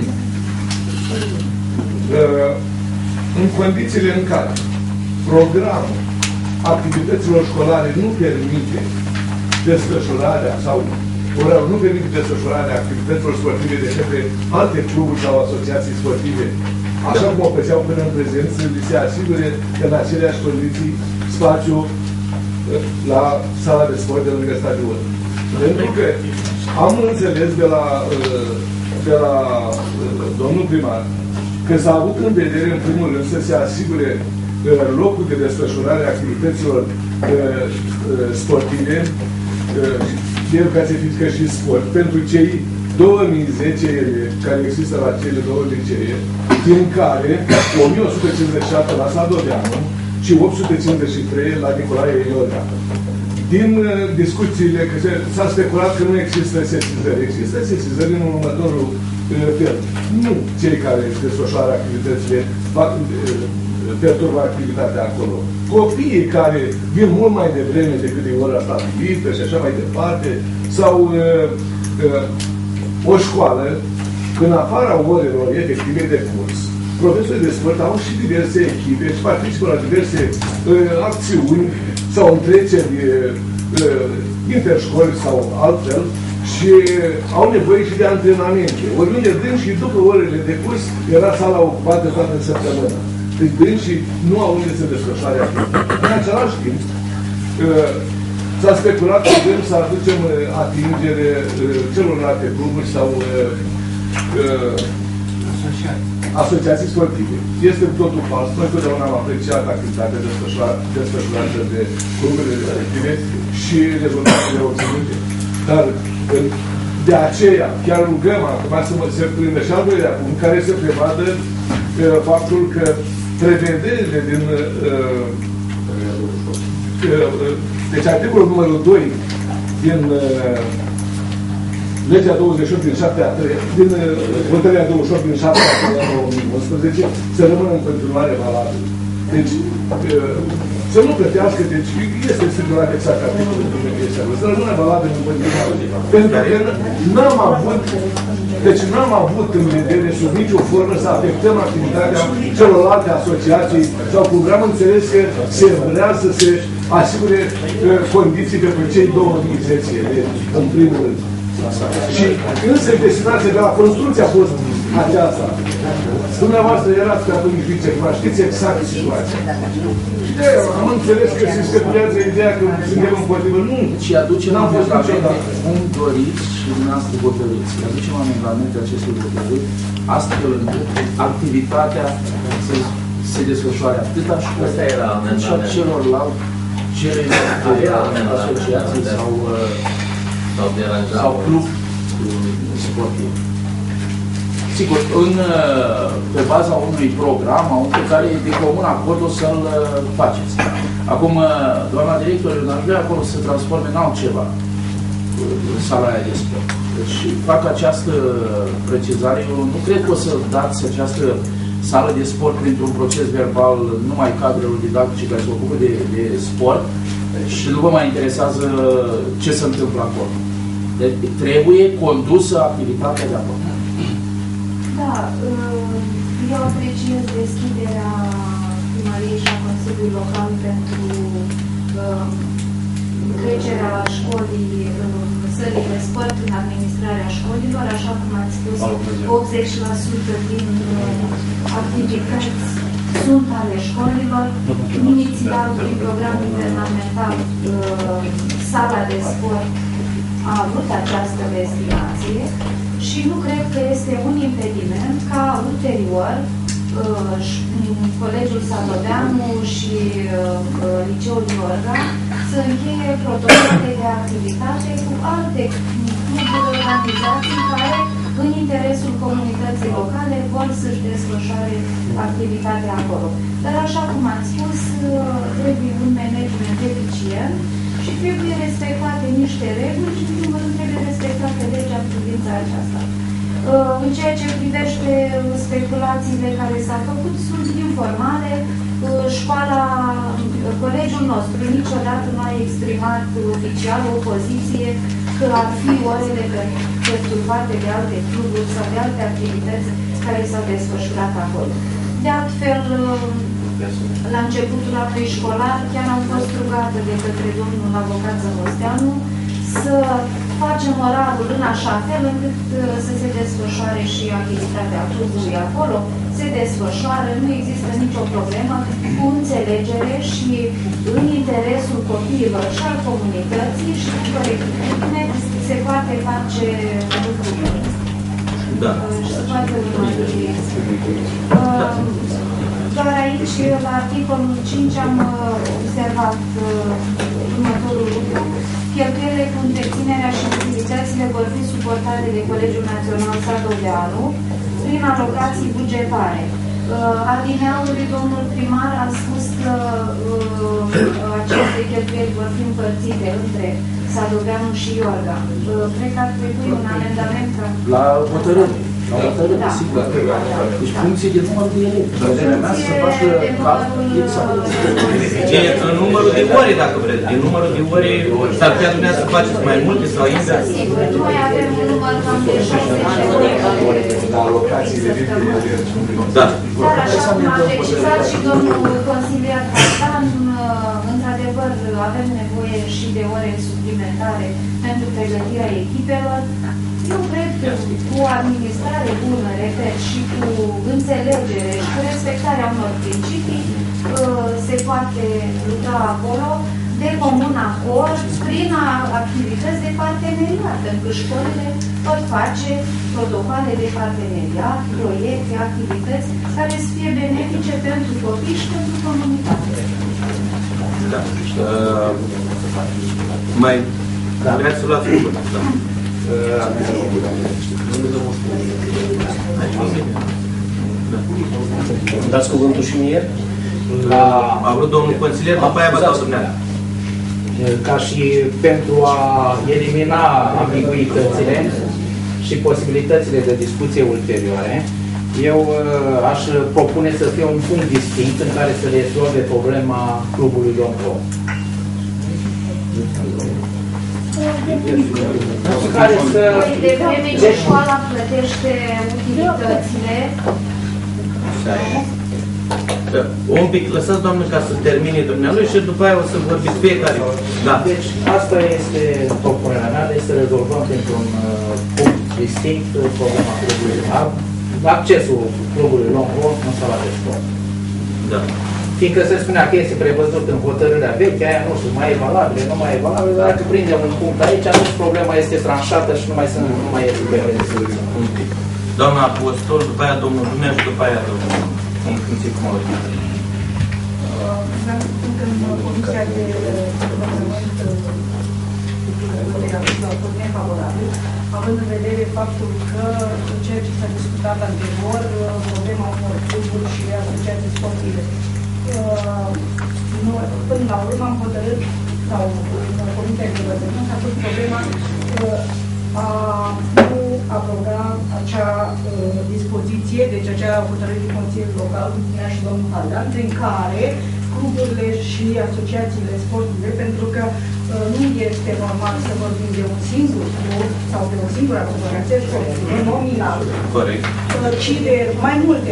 în condițiile în care programul activităților școlare nu permite desfășurarea sau orarul nu permite desfășurarea activităților sportive de către alte cluburi sau asociații sportive, așa cum o făceau până în prezent, să li se asigure în aceleași condiții spațiu la sala de sport de lângă stadion. Pentru că am înțeles de la, de la domnul primar că s-a avut în vedere, în primul rând, să se asigure locul de desfășurare a activităților sportive de educație fizică și sport pentru cei două mii zece care există la cele două licee, din care o mie o sută cincizeci și șapte la Sadoveanu și opt sute cincizeci și trei la Nicolae Iorga. Din discuțiile, că s-a speculat că nu există sesizări. Există sesizări în următorul fel. Nu cei care desfășoară activitățile fac perturbă activitatea acolo. Copiii care vin mult mai devreme decât de ora stabilită și așa mai departe, sau uh, uh, o școală, în afara orelor efective de curs, profesorii de sport au și diverse echipe și participă la diverse uh, acțiuni sau întreceri uh, interșcoli sau altfel și au nevoie și de antrenamente. Oriunde dând și după orele de curs era sala ocupată toată săptămâna. Deci dânsii nu au unde să desfășoare activitatea. În același timp, s-a speculat că vrem să aducem atingere celorlalte cluburi sau asociații sportive. Este totul fals. Noi totdeauna am apreciat activitatea desfășurată de cluburile respective și rezultatele obținute. Dar de aceea, chiar rugăm acum să se prindă și al doilea punct, care se prevadă faptul că prevederile din uh, uh, deci articolul numărul doi din uh, legea douăzeci și opt din șapte a treia din hotărârea douăzeci și opt din șapte a treia două mii unsprezece să rămână în continuare valabil. Deci uh, să nu plătească, deci este stipulat exact articolul din legea, să rămână valabil în continuare. Pentru că n-am avut Deci n-am avut în vedere sub nicio formă să afectăm activitatea celorlalte asociații sau cum am înțeles că se vrea să se asigure uh, condiții pentru cei două mii zece, de, în primul rând. Și însă destinația de la construcție a fost aceasta. Dumneavoastră erați pe atunci viceprimar, știți exact situația. Și de aia am înțeles că se speculează ideea că suntem împotrivă. Nu, și aducem amendamente, cum doriți și dumneavoastră hotărâți. Aducem amendamente acestui hotărâri, astfel încât activitatea să se desfășoare atât a școlii, cât și a celorlalți celelalte asociații sau, sau club sportiv. Sigur, în, pe baza unui program pe care de comun acord o să-l faceți. Acum, doamna director, eu n-aș vrea acolo să transforme în altceva sala aia de sport. Deci fac această precizare. Eu nu cred că o să dați această sală de sport printr-un proces verbal numai cadrelor didactice care se ocupă de, de sport și nu vă mai interesează ce se întâmplă acolo. Deci trebuie condusă activitatea de acolo. Da, eu apreciez deschiderea primăriei și a Consiliului Local pentru trecerea școlii, sălii de sport în administrarea școlilor, așa cum ați spus, optzeci la sută din activități sunt ale școlilor. Inițial, prin program guvernamental, sala de sport a avut această destinație și nu cred că este un impediment ca ulterior Colegiul Sadoveanu și Liceul Iorga să încheie protocoale de activitate cu alte cluburi, organizații care, în interesul comunității locale, vor să-și desfășoare activitatea acolo. Dar, așa cum am spus, trebuie un management eficient și trebuie respectate niște reguli și, în primul rând, trebuie respectate legea în privința aceasta. În ceea ce privește speculațiile care s-au făcut, sunt informale. Școala, colegiul nostru niciodată nu a exprimat oficial o poziție că ar fi orele perturbate de alte cluburi sau de alte activități care s-au desfășurat acolo. De altfel, la începutul anului școlar, chiar am fost rugată de către domnul avocat Zămosteanu să facem orarul în așa fel încât să se desfășoare și activitatea clubului acolo. Se desfășoară, nu există nicio problemă, cu înțelegere și în interesul copiilor și al comunității și cu corectitudine se poate face lucrul. Da. Și se poate urmări. Doar aici, la articolul cinci, am observat următorul lucru. Cheltuielile cu întreținerea și utilitățile vor fi suportate de Colegiul Național Sadoveanu prin alocații bugetare. Uh, alineaului domnul primar a spus că uh, aceste cheltuieli vor fi împărțite între Sadoveanu și Iorga. Uh, cred că ar trebui un amendament ca... La hotărâre. La hotărâre, da. Sigur. Deci funcție de numărul de elevi. Părerea mea să facă calcul exact. În numărul de ore, dacă vreți. Din numărul de ore, s-ar putea dumneavoastră să faceți mai multe sau invers? Sigur, noi avem un număr cam de șaizeci de ore. Alocațiile de Da. Dar așa cum a precizat și domnul consilier Castan, într-adevăr avem nevoie și de ore suplimentare pentru pregătirea echipelor. Eu cred că cu o administrare bună, repet, și cu înțelegere și cu respectarea unor principii se poate lucra acolo de comun acord prin activități de parteneriat, pentru că școlile pot face protocoale de parteneriat, proiecte, activități care să fie benefice pentru copii și pentru comunitate. Da. Uh, mai da. Vreți să luați cuvântul? Da. Dați cuvântul și mie? La... A vrut domnul consilier, după aia vă dau dumneavoastră. Ca și pentru a elimina ambiguitățile și posibilitățile de discuție ulterioare, eu aș propune să fie un punct distinct în care să rezolve problema clubului Domnul. Care să... De vreme ce școala plătește utilitățile, un pic, lăsați, doamnă, ca să termine dumnealui și după aia o să vorbiți fiecare. Da. Deci, asta este propunerea mea, de să rezolvăm printr-un uh, punct distinct problema clubului. accesul clubului Longro în sala de sport. Da. Fiindcă se spunea că este prevăzut în hotărârea veche, aia nu știu, mai e valabilă, nu mai e valabilă, dar dacă prindem un punct aici, atunci problema este tranșată și nu mai, sunt, nu mai e rezolvată. Doamna Apostol, după aia domnul Dumnezeu și după aia domnul în funcție cum au zis. Vreau să spun că în Comisia de Guvernământ a fost nefavorabil, având în vedere faptul că ceea ce s-a discutat anterior, problema unor cluburi și asociații sportive. Până la urmă am hotărât, sau în Comisia de Guvernământ a fost problema a nu abroga acea uh, dispoziție, deci acea hotărâre de Consiliul Local, cum spunea și domnul Haldan, prin care cluburile și asociațiile sportive, pentru că uh, nu este normal să vorbim de un singur club sau de o singură asociație sportivă, nominal, corect, uh, ci de mai multe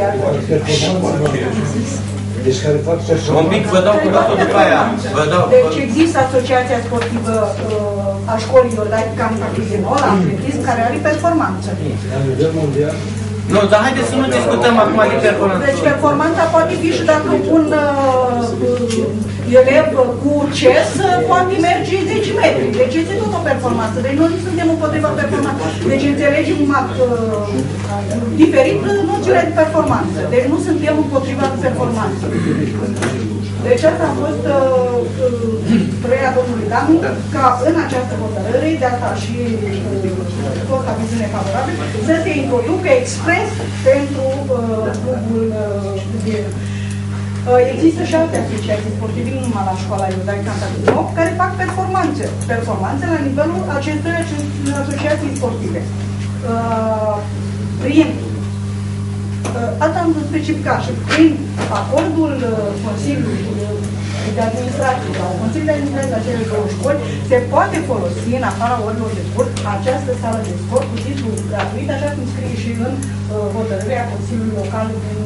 Deci care fac și așa. Un pic vă dau cuvântul după aia. Vă dau, deci există Asociația Sportivă uh, a Școlilor de Campizinol, atletism, care are performanță. La nivel mondial? Nu, dar haideți să nu discutăm acum de performanță. Deci performanța poate fi și dacă un uh, elev cu ces poate merge zece metri. Deci este tot o performanță. Deci noi nu suntem împotriva performanței. Deci înțelegem uh, diferit noțiunea de performanță. Deci nu suntem împotriva performanței. Deci asta a fost părerea uh, domnului Danu, ca în această hotărâre, de asta și uh, tot aviziune favorabilă, să se introducă expres pentru uh, clubul uh, de... Uh, există și alte asociații sportive, nu numai la școala Iudai Cantabino, care fac performanțe. Performanțe la nivelul acestor asociații sportive. Uh, prin Asta am specificat și prin acordul Consiliului de Administrație sau Consiliul de Administrație la cele două școli se poate folosi în afara orilor de sport această sală de sport cu titlu gratuit, așa cum scrie și în uh, hotărârea Consiliului Local din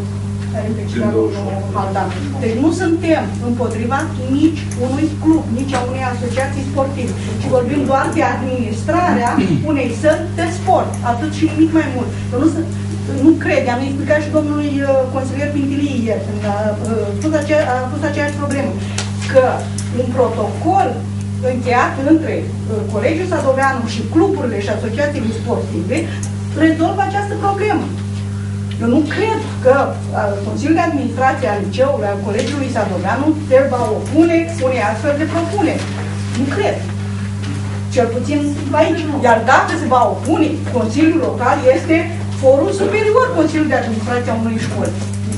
uh, Deci nu suntem împotriva nici unui club, nici a unei asociații sportive, ci vorbim doar de administrarea unei săli de sport, atât și nimic mai mult. Nu sunt Nu cred, am explicat și domnului uh, consilier Pintilie ieri, când a, uh, pus acea, a pus aceeași problemă, că un protocol încheiat între uh, Colegiul Sadoveanu și cluburile și asociațiile sportive rezolvă această problemă. Eu nu cred că uh, Consiliul de Administrație al Liceului, al Colegiului Sadoveanu, se va opune unei astfel de propuneri. Nu cred. Cel puțin aici. Iar dacă se va opune, Consiliul Local este forul superior Consiliul de Administrație a unei școli.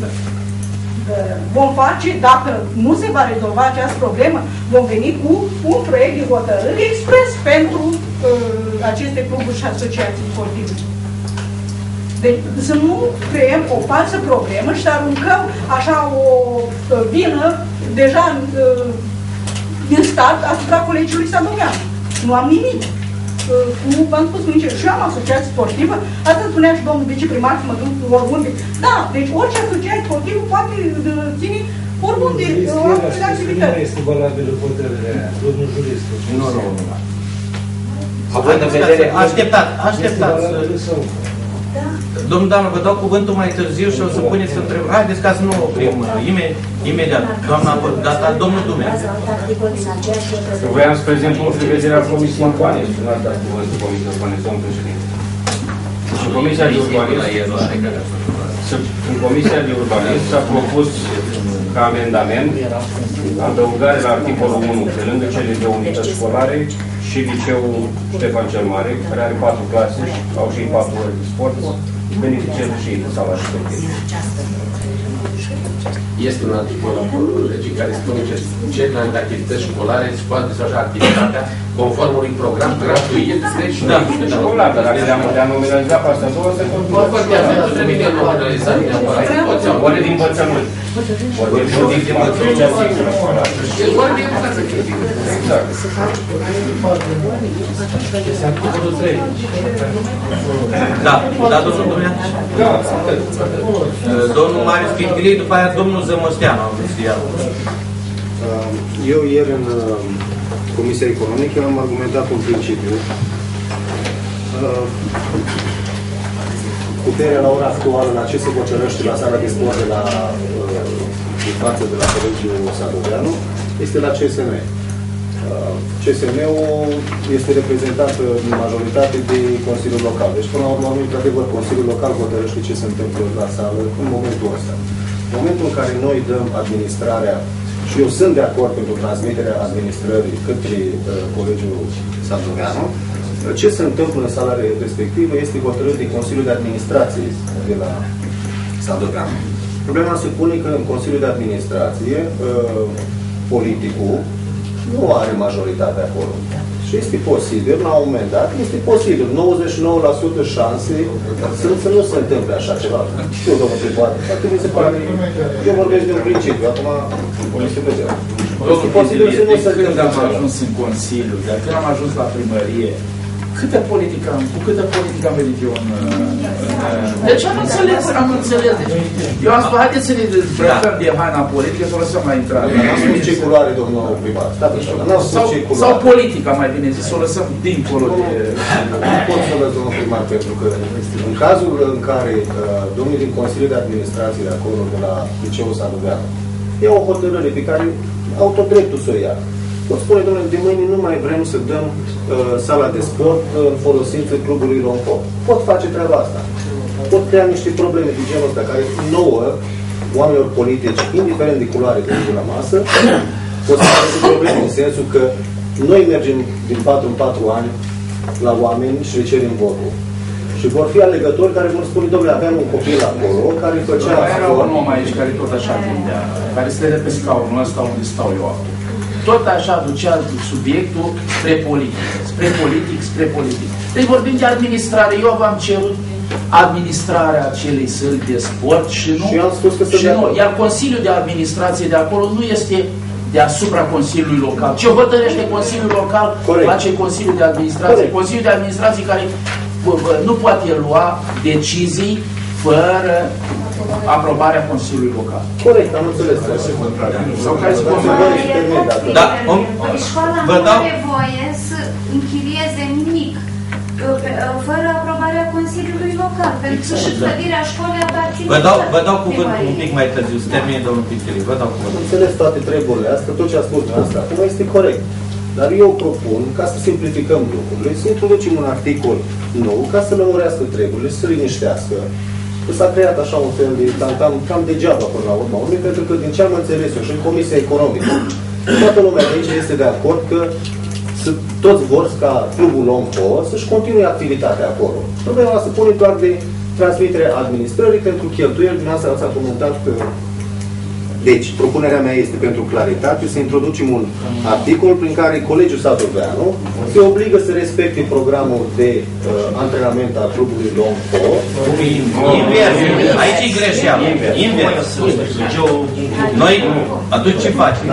Vom face, dacă nu se va rezolva această problemă, vom veni cu un proiect de hotărâre expres pentru uh, aceste cluburi și asociații sportive. Deci să nu creăm o falsă problemă și să aruncăm așa o uh, vină deja uh, din start asupra Colegiului Sadoveanu. Nu am nimic. Cu, v-am spus, nici și eu am asociație sportivă, asta spunea și domnul viceprimar să mă duc oriunde. Da, deci orice asociație sportivă poate ține oriunde o astfel de activitate. Nu este valabilă hotărârea aia, domnul jurist. Nu, nu, nu. Așteptați, așteptați. Domnul Danu, vă dau cuvântul mai târziu și o să puneți întrebări. Haideți ca să nu oprim imediat. Doamna, data, domnul Dumnezeu. Vreau să prezint punctul de vedere al Comisiei Urbanism. Nu ați dat cuvântul Comisiei Urbanism, domnul președinte. Și Comisia de Urbanism, în Comisia de Urbanism s-a propus ca amendament adăugare la articolul unu, pe lângă cele de unități școlare, și liceul Ștefan cel Mare, care are patru clase, au și patru ori de sport, beneficiază și de sala respectivă. Este un articol în legii care spune că celelalte activități școlare îți poate desfășura activitatea conform unui program gratuit. Deci, da, școlar, dar dacă le-am nominalizat pe astea două, se pot contează, nu trebuie de nominalizat neapărat. Ori de învățământ. Ori de învățământ. Ori de învățământ. Exact. Este articolul trei. Da, da, domnul Dumnezeu? Da, domnul Marius Pintilie, după aia domnul Zămosteanu. Eu ieri în Comisia Economică am argumentat un principiu. Cu puterea la ora actuală la ce se hotărăște la sala de sport de la din față de la Colegiul Sadoveanu este la C S M. C S M-ul este reprezentat în majoritate de Consiliul Local. Deci, până la urmă, într-adevăr, Consiliul Local hotărăște ce se întâmplă la sală în momentul ăsta. În momentul în care noi dăm administrarea, și eu sunt de acord pentru transmiterea administrării către uh, Colegiul Sadoveanu, ce se întâmplă în sala respectivă este hotărât de Consiliul de Administrație de la Sadoveanu. Problema se pune că în Consiliul de Administrație uh, politicul nu are majoritate acolo. Și este posibil, la un moment dat, este posibil, nouăzeci și nouă la sută șanse să, să nu se întâmple așa ceva. Știu, domnul primar, dacă mi se pare, eu vorbesc de un principiu, acum se vede. Este posibil să nu se întâmple așa. Când am ceva. ajuns în Consiliu, dar când am ajuns la primărie, câtă politică am, cu câtă politică am venit eu în... Deci am înțeles, am înțeles. Eu am spus, haideți să ne dezbrăcăm de haina politică, să o lăsăm la intrare. N-am spus ce culoare, domnul primar. Sau, sau politica, mai bine zis, să o lăsăm dincolo de... Nu pot să lăs, domnul primar, pentru că în cazul în care domnii din Consiliul de Administrație de acolo, de la Liceul Sadoveanu, iau o hotărâre pe care au tot dreptul să o ia. Pot spune, domnule, de mâine nu mai vrem să dăm uh, sala de sport uh, în folosință clubului Rompo. Pot face treaba asta. Pot crea niște probleme de genul ăsta, care nouă, oamenilor politici, indiferent de culoare de la masă, pot să facă probleme în sensul că noi mergem din patru în patru ani la oameni și le cerem votul. Și vor fi alegători care vor spune, domnule, aveam un copil acolo care făcea... Era un om aici care tot așa gândea, care stătea pe scaunul ăsta unde stau eu acum. Tot așa ducea subiectul spre politic, spre politic, spre politic. Deci vorbim de administrare. Eu v-am cerut administrarea acelei săli de sport și nu... Și eu am spus că și nu, iar Consiliul de Administrație de acolo nu este deasupra Consiliului Local. Ce hotărăște Consiliul Local, Corect. face Consiliul de Administrație. Corect. Consiliul de Administrație care bă, bă, nu poate lua decizii fără aprobarea Consiliului Local. Corect, am înțeles. Sau care se Da, om, școala vă nu dau... are voie să închirieze nimic fără aprobarea Consiliului Local, pentru că și clădirea școlii aparține. Vă dau, vă dau cuvântul un pic mai târziu, să termine domnul Piteri, vă dau cuvântul. Am înțeles toate treburile astea, tot ce a spus dumneavoastră acum este corect. Dar eu propun, ca să simplificăm lucrurile, să introducem un articol nou, ca să lămurească treburile, să liniștească. Că s-a creat așa un fel de cam, cam, cam degeaba până la urmă, pentru că din ce am înțeles eu și în Comisia Economică, toată lumea de aici este de acord că să, toți vor ca Clubul Lompo să-și continue activitatea acolo. Problema se pune doar de transmiterea administrării pentru cheltuieli. Dumneavoastră ați comentat că... Deci, propunerea mea este pentru claritate să introducem un articol prin care Colegiul Sadoveanu se obligă să respecte programul de uh, antrenament al clubului Lompo. Invers. Aici e greșeală. Invers. Noi, atunci ce facem?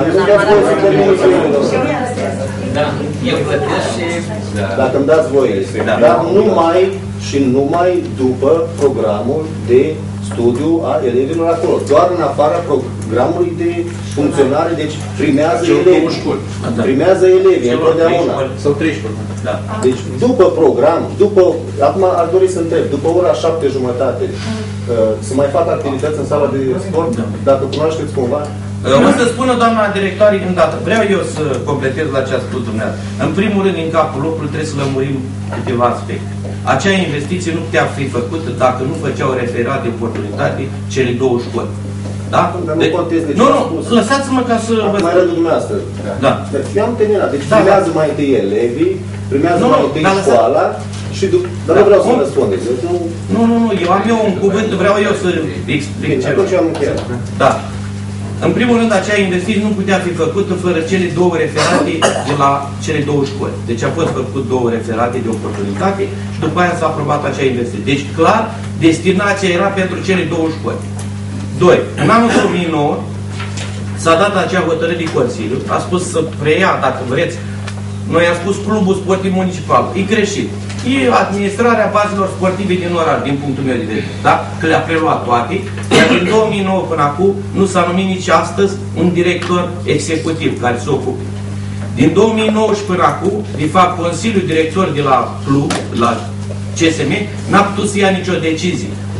Da, eu plătesc și... Dacă îmi dați voie, da. Dar numai și numai după programul de studiu a elevilor acolo. Doar în afara programului de funcționare, deci primează elevi. Primează elevi, întotdeauna. Sau treisprezece. Da. Deci după program, după, acum ar dori să întreb, după ora șapte jumătate, să mai fac activități în sala de sport, dacă cunoașteți cumva? O să spună doamna directoare îndată. Vreau eu să completez la ce a spus dumneavoastră. În primul rând, în capul locului trebuie să lămurim câteva aspecte. Acea investiție nu putea fi făcută dacă nu făceau referat de oportunitate cele două școli. Da? Dar nu contez de ce Nu, am nu, spus. lăsați-mă ca să vă Mai rândul dumneavoastră. Da. Deci eu am terminat. Deci Da, primează da. mai întâi elevii, primează Nu, mai nu, întâi dar lăsați- școala și după... Dar Da, nu vreau să cum? răspundeți. Deci nu... Nu, nu, nu, eu am eu un cuvânt, vreau eu să explic Bine, ceva. atunci am încheiat. Da. În primul rând, acea investiție nu putea fi făcută fără cele două referate de la cele două școli. Deci a fost făcut două referate de oportunitate și după aia s-a aprobat acea investiție. Deci, clar, destinația era pentru cele două școli. Doi. În anul două mii nouă s-a dat acea hotărâre de Consiliu, a spus să preia, dacă vreți, noi am spus Clubul Sportiv Municipal. E greșit. E administrarea bazelor sportive din oraș, din punctul meu de vedere. Da? Că le-a preluat toate. Iar din două mii nouă până acum nu s-a numit nici astăzi un director executiv care se ocupe. Din două mii nouă și până acum, de fapt, Consiliul Director de la club, la C S M, n-a putut să ia nicio decizie.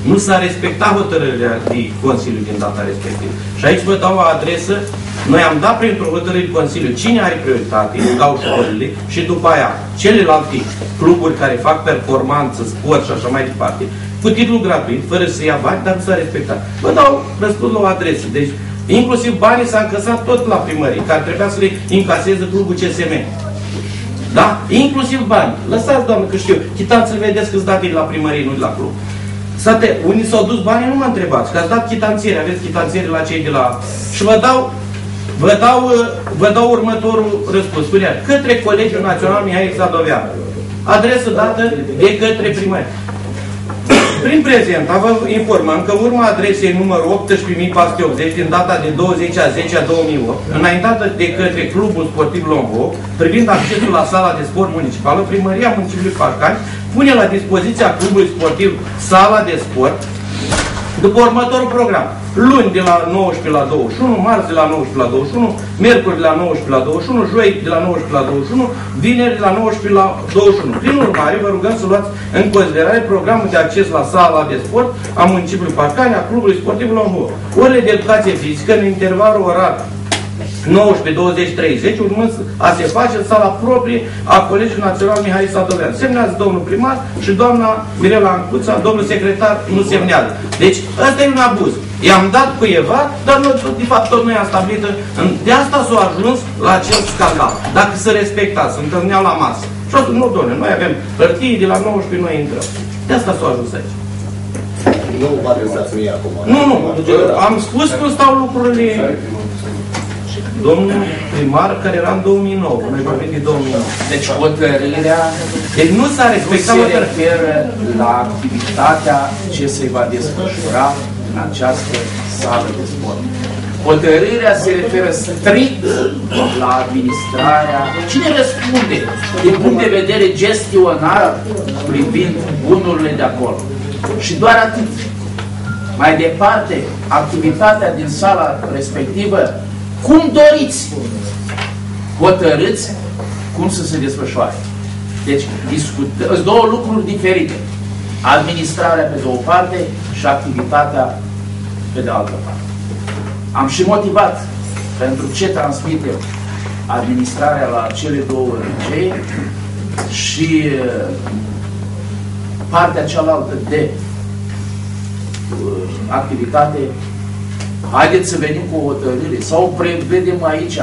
Nu s-a respectat hotărârea de Consiliu din data respectivă. Și aici vă dau o adresă. Noi am dat printr-o hotărâre de Consiliu cine are prioritate, dau școlile, și după aia celelalte cluburi care fac performanță, sport și așa mai departe, cu titlu gratuit, fără să ia bani, dar nu s-a respectat. Vă dau răspuns la o adresă. Deci, inclusiv banii s-a încăsat tot la primărie, care trebuia să le încaseze clubul C S M. Da? Inclusiv bani. Lăsați, doamnă, că știu. Chitanțele vedeți că-ți date la primărie, nu de la club. Sate, unii s-au dus banii, nu mă întrebați, că ați dat chitanțiere, aveți chitanțiere la cei de la... Și vă dau, vă dau, vă dau următorul răspuns. Spunea, către Colegiul Național Mihai Sadoveanu. Adresă dată de către primărie. Prin prezent, vă informăm că urma adresei numărul optsprezece mii patru sute optzeci din data de douăzeci a zecea două mii opt, înaintată de către Clubul Sportiv Lombo, privind accesul la sala de sport municipală, Primăria Municipiului Parcani pune la dispoziția Clubului Sportiv sala de sport după următorul program. Luni de la nouăsprezece la douăzeci și unu, marți de la nouăsprezece la douăzeci și unu, miercuri de la nouăsprezece la douăzeci și unu, joi de la nouăsprezece la douăzeci și unu, vineri de la nouăsprezece la douăzeci și unu. Prin urmare, vă rugăm să luați în considerare programul de acces la sala de sport a municipiului Parcani, a Clubului Sportiv Lombo. Orele de educație fizică în intervalul orar nouăsprezece, douăzeci, treizeci, urmând a se face în sala proprie a Colegiului Național Mihai Sadoveanu. Semnează domnul primar și doamna Mirela Ancuța, domnul secretar nu semnează. Deci, ăsta e un abuz. I-am dat cuiva, dar nu, de fapt tot noi am stabilit. De asta s-a ajuns la acest scandal. Dacă se respecta, se întâlneau la masă. Și atunci, nu, doamne, noi avem hârtii de la nouăsprezece, noi intrăm. De asta s-a ajuns aici. Nu vă adresați mie acum. Nu, nu, am spus cum stau lucrurile. Domnul primar care era în două mii nouă, noi vorbim de două mii nouă. Deci hotărârea deci nu s-a respectat nu se referă la activitatea ce se va desfășura în această sală de sport. Hotărârea se referă strict la administrarea. Cine răspunde din punct de vedere gestionar privind bunurile de acolo? Și doar atât. Mai departe, activitatea din sala respectivă, cum doriți, hotărâți cum să se desfășoare. Deci, discută, două lucruri diferite. Administrarea pe de o parte și activitatea pe de altă parte. Am și motivat pentru ce transmitem administrarea la cele două licee și partea cealaltă de uh, activitate. Haideți să venim cu o hotărâre sau prevedem aici,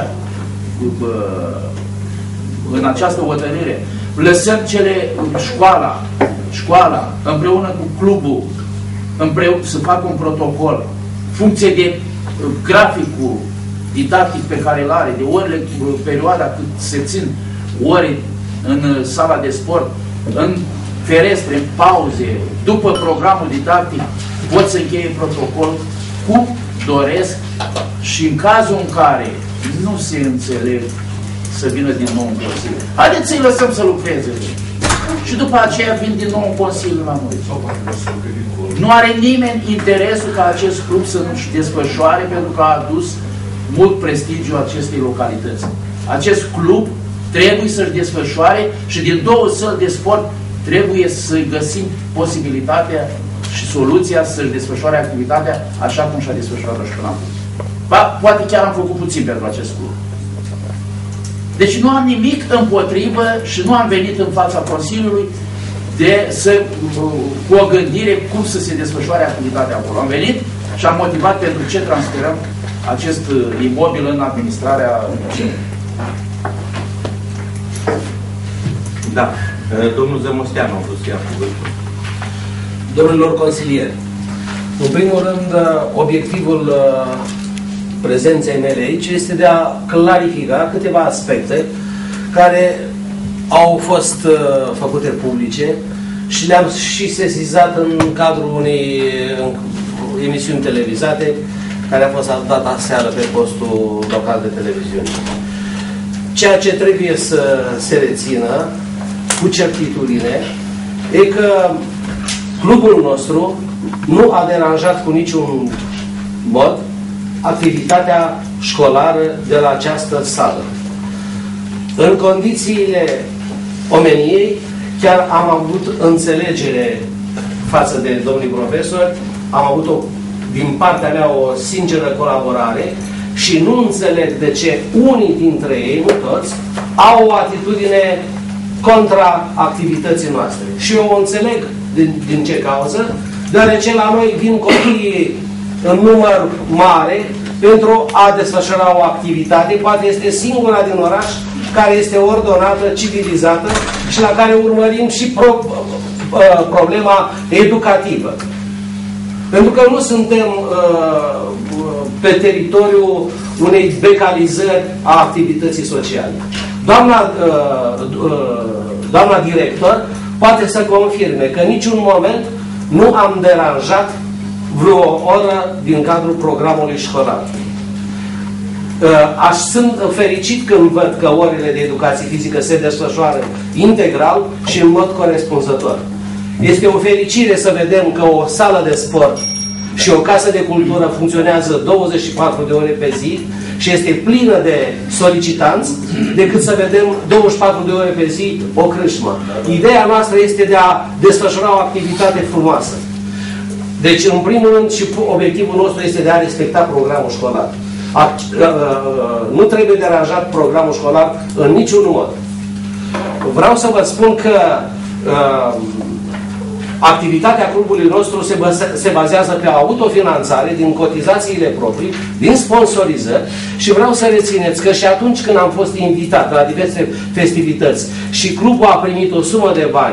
în această hotărâre, lăsăm cele, școala, școala împreună cu clubul, împreună, să facă un protocol, funcție de graficul didactic pe care îl are, de orele, perioada cât se țin ore în sala de sport, în ferestre, în pauze, după programul didactic, pot să încheie protocol cu doresc și în cazul în care nu se înțeleg să vină din nou în Consiliu. Haideți să-i lăsăm să lucreze. Și după aceea vin din nou în Consiliu la noi. Nu are nimeni interesul ca acest club să nu-și desfășoare pentru că a adus mult prestigiu acestei localități. Acest club trebuie să-și desfășoare și din două săli de sport trebuie să găsim posibilitatea și soluția să-și desfășoare activitatea așa cum și-a desfășurat-o și până acum. Ba, poate chiar am făcut puțin pentru acest club. Deci nu am nimic împotrivă și nu am venit în fața Consiliului de să, cu o gândire cum să se desfășoare activitatea acolo. Am venit și am motivat pentru ce transferăm acest imobil în administrarea municipului. Da. Domnul Zămosteanu a vrut să ia cuvântul. Domnilor consilieri, în primul rând, obiectivul prezenței mele aici este de a clarifica câteva aspecte care au fost făcute publice și le-am și sesizat în cadrul unei emisiuni televizate care a fost dată aseară pe postul local de televiziune. Ceea ce trebuie să se rețină cu certitudine e că clubul nostru nu a deranjat cu niciun mod activitatea școlară de la această sală. În condițiile omeniei, chiar am avut înțelegere față de domnii profesori, am avut o, din partea mea o sinceră colaborare și nu înțeleg de ce unii dintre ei, nu toți, au o atitudine contra activității noastre. Și eu o înțeleg din, din ce cauză, deoarece la noi vin copiii în număr mare pentru a desfășura o activitate, poate este singura din oraș care este ordonată, civilizată și la care urmărim și pro, problema educativă. Pentru că nu suntem uh, pe teritoriul unei becalizări a activității sociale. Doamna, uh, uh, doamna director poate să confirme că niciun moment nu am deranjat vreo oră din cadrul programului școlar. Aș sunt fericit când văd că orele de educație fizică se desfășoară integral și în mod corespunzător. Este o fericire să vedem că o sală de sport și o casă de cultură funcționează douăzeci și patru de ore pe zi și este plină de solicitanți, decât să vedem douăzeci și patru de ore pe zi o crâșmă. Ideea noastră este de a desfășura o activitate frumoasă. Deci, în primul rând, și obiectivul nostru este de a respecta programul școlar. A, nu trebuie deranjat programul școlar în niciun mod. Vreau să vă spun că uh, activitatea clubului nostru se, se bazează pe autofinanțare din cotizațiile proprii, din sponsorizări și vreau să rețineți că și atunci când am fost invitat la diverse festivități și clubul a primit o sumă de bani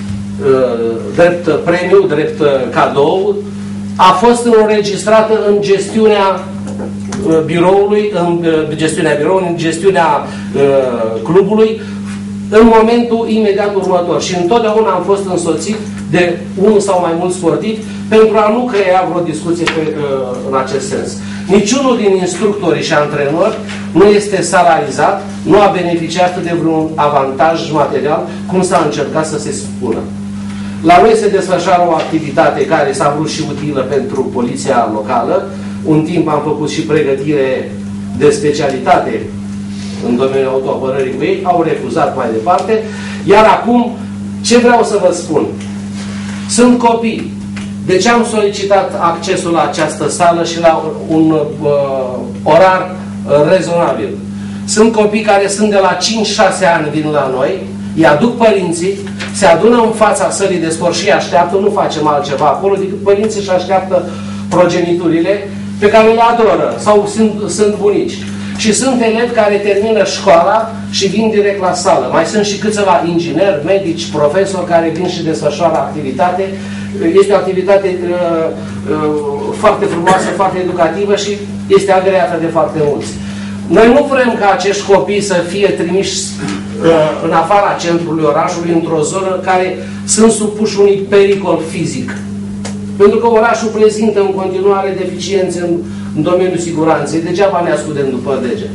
uh, drept premiu, drept uh, cadou, a fost înregistrată în gestiunea biroului, în gestiunea biroului, în gestiunea uh, clubului, în momentul imediat următor. Și întotdeauna am fost însoțit de unul sau mai mulți sportivi pentru a nu crea vreo discuție pe, uh, în acest sens. Niciunul din instructorii și antrenori nu este salarizat, nu a beneficiat de vreun avantaj material, cum s-a încercat să se spună. La noi se desfășoară o activitate care s-a vrut și utilă pentru poliția locală. Un timp am făcut și pregătire de specialitate în domeniul autoapărării cu ei, au refuzat mai departe. Iar acum, ce vreau să vă spun? Sunt copii. De ce am solicitat accesul la această sală și la un uh, orar uh, rezonabil? Sunt copii care sunt de la cinci șase ani, vin la noi, îi aduc părinții, se adună în fața sălii de sport și îi așteaptă, nu facem altceva acolo, decât părinții își așteaptă progeniturile pe care le adoră, sau sunt, sunt bunici. Și sunt elevi care termină școala și vin direct la sală. Mai sunt și câțiva ingineri, medici, profesori care vin și desfășoară activitate. Este o activitate uh, uh, foarte frumoasă, foarte educativă și este agreată de foarte mulți. Noi nu vrem ca acești copii să fie trimiși uh, în afara centrului orașului, într-o zonă care sunt supuși unui pericol fizic. Pentru că orașul prezintă în continuare deficiențe în, în domeniul siguranței. Degeaba ne ascundem după dege.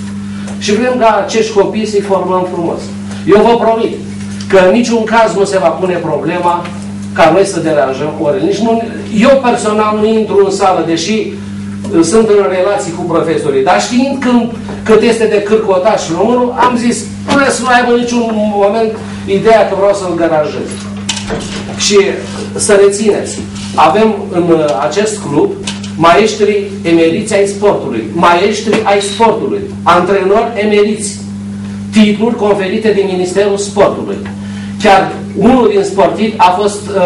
Și vrem ca acești copii să-i formăm frumos. Eu vă promit că în niciun caz nu se va pune problema ca noi să deranjăm orele. Nici nu, eu personal nu intru în sală, deși sunt în relații cu profesorii, dar știind când, cât este de cârcotat și numărul, am zis, nu vreau să nu aibă niciun moment ideea că vreau să-l deranjez. Și să rețineți, avem în acest club maestri emeriți ai sportului, maestri ai sportului, antrenori emeriți, titluri conferite de Ministerul Sportului. Chiar unul din sportivi a fost uh,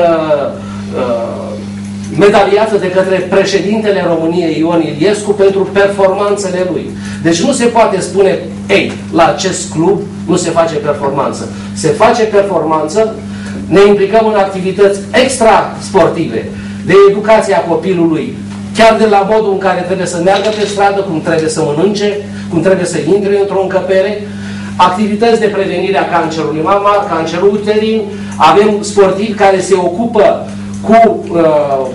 uh, medaliată de către președintele României, Ion Iliescu, pentru performanțele lui. Deci nu se poate spune, ei, la acest club nu se face performanță. Se face performanță, ne implicăm în activități extra-sportive, de educația copilului, chiar de la modul în care trebuie să meargă pe stradă, cum trebuie să mănânce, cum trebuie să intre într-o încăpere, activități de prevenire a cancerului mamar, cancerul uterin, avem sportivi care se ocupă cu uh,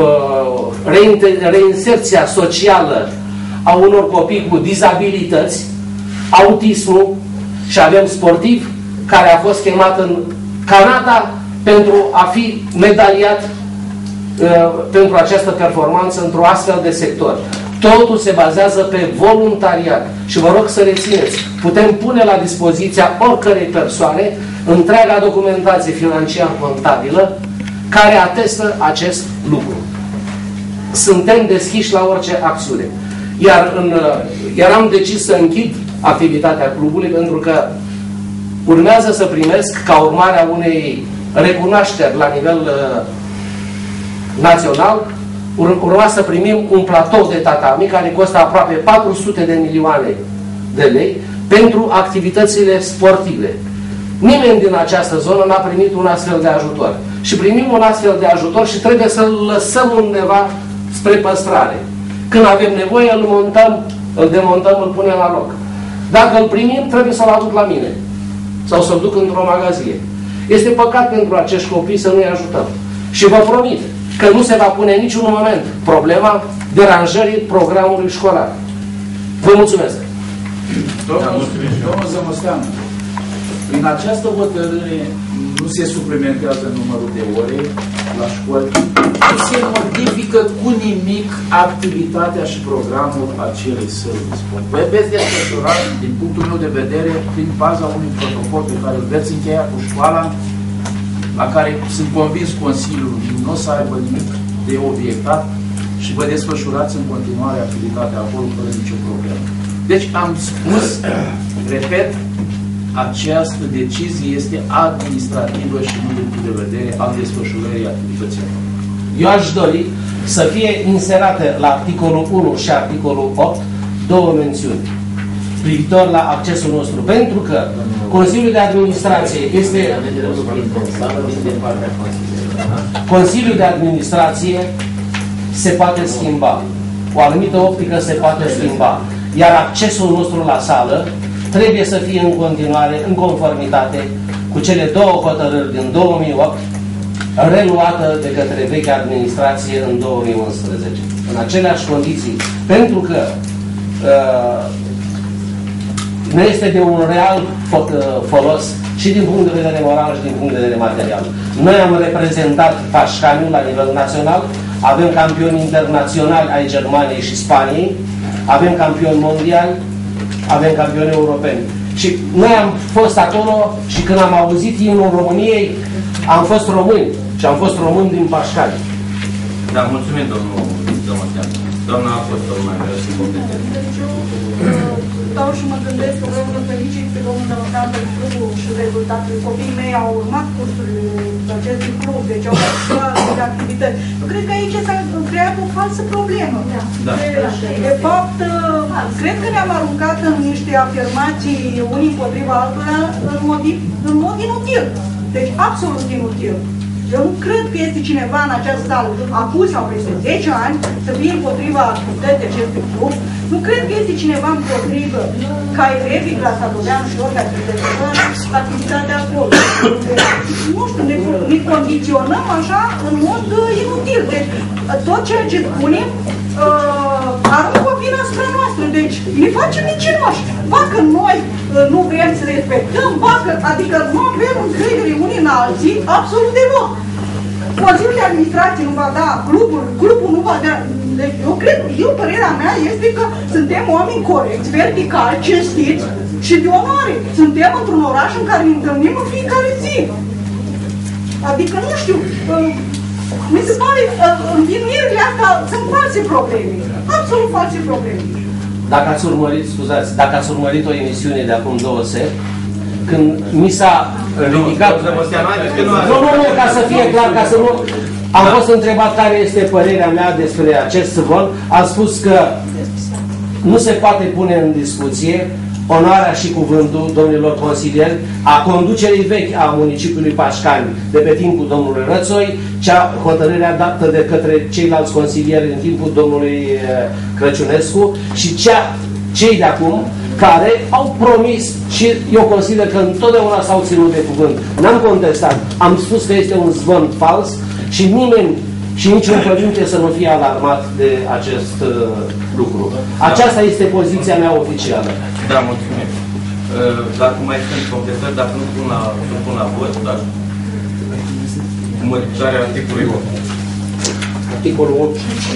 uh, reinserția socială a unor copii cu dizabilități, autismul, și avem sportivi care a fost chemat în Canada pentru a fi medaliat uh, pentru această performanță într-o astfel de sector. Totul se bazează pe voluntariat. Și vă rog să rețineți, putem pune la dispoziția oricărei persoane întreaga documentație financiar-contabilă care atestă acest lucru. Suntem deschiși la orice acțiune. Iar, în, iar am decis să închid activitatea clubului pentru că urmează să primesc, ca urmare a unei recunoașteri la nivel uh, național, ur urma să primim un platou de tatami care costă aproape patru sute de milioane de lei pentru activitățile sportive. Nimeni din această zonă n-a primit un astfel de ajutor. Și primim un astfel de ajutor și trebuie să-l lăsăm undeva spre păstrare. Când avem nevoie, îl montăm, îl demontăm, îl punem la loc. Dacă îl primim, trebuie să-l aduc la mine. Sau să-l duc într-o magazie. Este păcat pentru acești copii să nu-i ajutăm. Și vă promit că nu se va pune în niciun moment problema deranjării programului școlar. Vă mulțumesc! Domnul Zămăsteanu, prin această hotărâre nu se suplimentează numărul de ore la școli, nu se modifică cu nimic activitatea și programul acelei săli de sport. Vă veți desfășura, din punctul meu de vedere, prin baza unui protocol pe care îl veți încheia cu școala, la care sunt convins Consiliul nu o să aibă nimic de obiectat și vă desfășurați în continuare activitatea acolo fără nicio problemă. Deci am spus, repet, această decizie este administrativă și nu din punct de vedere al desfășurării activităților. Eu aș dori să fie inserate la articolul unu și articolul opt două mențiuni privitor la accesul nostru, pentru că Consiliul de Administrație este Consiliul de Administrație se poate schimba. O anumită optică se poate schimba. Iar accesul nostru la sală trebuie să fie în continuare în conformitate cu cele două hotărâri din două mii opt, reluată de către vechea administrație în două mii unsprezece. În aceleași condiții. Pentru că uh, nu este de un real folos și din punct de vedere moral și din punct de vedere material. Noi am reprezentat Pașcaniul la nivel național, avem campioni internaționali ai Germaniei și Spaniei, avem campioni mondiali, avem campioni europeni. Și noi am fost acolo și când am auzit imnul României, am fost români și am fost români din Pașcani. Da, mulțumim, domnul Zămăteanu. Doamna Apostol, mai vreau să completeze. Stau și mă gândesc că vreau să felicit pe domnul Zămăteanu pentru clubul și rezultatele. Copiii mei au urmat cursurile acestui club, deci au fost de activități. Eu cred că aici s-a creat o falsă problemă. Da. De, de fapt, cred că ne-am aruncat în niște afirmații unii împotriva altora în mod, în mod inutil. Deci absolut inutil. Eu nu cred că este cineva în această sală, acum sau peste zece ani, să fie împotriva activității acestui club. Nu cred că este cineva împotrivă ca elevii la Sadoveanu și orice activități, activitatea acolo. Nu știu, ne, ne condiționăm așa în mod inutil. Deci, tot ceea ce spunem uh, aruncă o vină asupra noastră. Deci, ne facem nicinoși. Dacă noi uh, nu vrem să respectăm, dacă, adică nu avem încredere unii în alții, absolut deloc. Consiliul de Administrație nu va da, clubul, clubul nu va da. Deci, eu cred, eu, părerea mea este că suntem oameni corecți, verticali, cinstiți și de onoare. Suntem într-un oraș în care ne întâlnim în fiecare zi. Adică, nu știu, uh, mi se pare, uh, învinuirile astea sunt false probleme. Absolut false probleme. Dacă ați urmărit, scuzați, dacă ați urmărit o emisiune de acum două seri, când mi s-a ridicat... Nu, nu, nu, ca să fie clar, ca să nu... Am fost întrebat care este părerea mea despre acest zvon. Am spus că nu se poate pune în discuție onoarea și cuvântul domnilor consilieri a conducerii vechi a municipiului Pașcani de pe timpul domnului Rățoi, cea hotărârea dată de către ceilalți consilieri în timpul domnului Crăciunescu și cea, cei de acum care au promis și eu consider că întotdeauna s-au ținut de cuvânt. N-am contestat. Am spus că este un zvon fals și nimeni și niciun părinte să nu fie alarmat de acest uh, lucru. Aceasta este poziția mea oficială. Da, mulțumim. Uh, dacă mai sunt completări, dacă nu pun la, nu pun la vot, dar modificarea articolului opt. Articolul opt.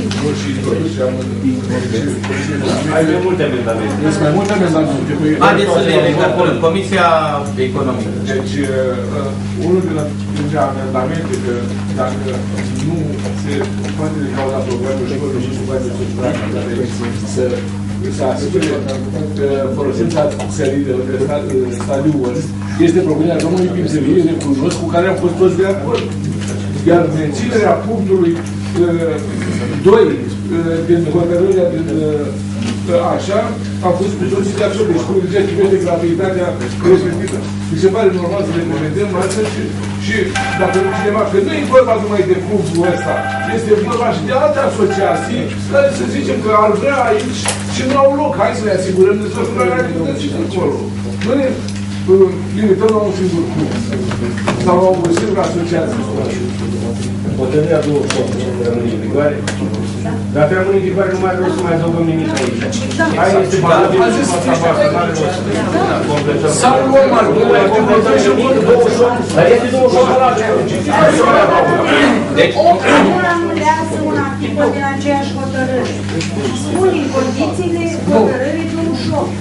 Ai mai multe amendamente. Sunt mai multe amendamente. Haideți să le recapitulăm. Comisia Economică. Deci, uh, unul din dintre amendamente, că dacă nu se poate din cauza programului școlii și nu poate să să asigure folosința sărilor de stadiul, este propunerea domnului Pimsevie, recunosc, cu care am fost toți de acord. Iar menținerea punctului doi din hotărârea din așa, am fost cu toții de acord. Deci, cum zicea, privește gratuitatea respectivă. Mi se pare normal să le comentăm astăzi și, și dacă nu cineva, că nu e vorba numai de clubul ăsta, este vorba și de alte asociații care să zicem că ar vrea aici și nu au loc. Hai să le asigurăm desfășurarea activității de acolo. Nu ne limităm la un singur club sau la o singură asociație. Hotărârea două rămâne în vigoare. Dacă rămâne în vigoare, nu mai vreau să mai adăugăm nimic aici. Hai, este valabil și fața voastră, nu are rost. Completăm. Sau luăm argumentul, completăm și douăzeci și opt. Dar este douăzeci și opt la ce? Deci, nu rămânească un articol din aceeași hotărâre. Spun în condițiile hotărârii douăzeci și opt.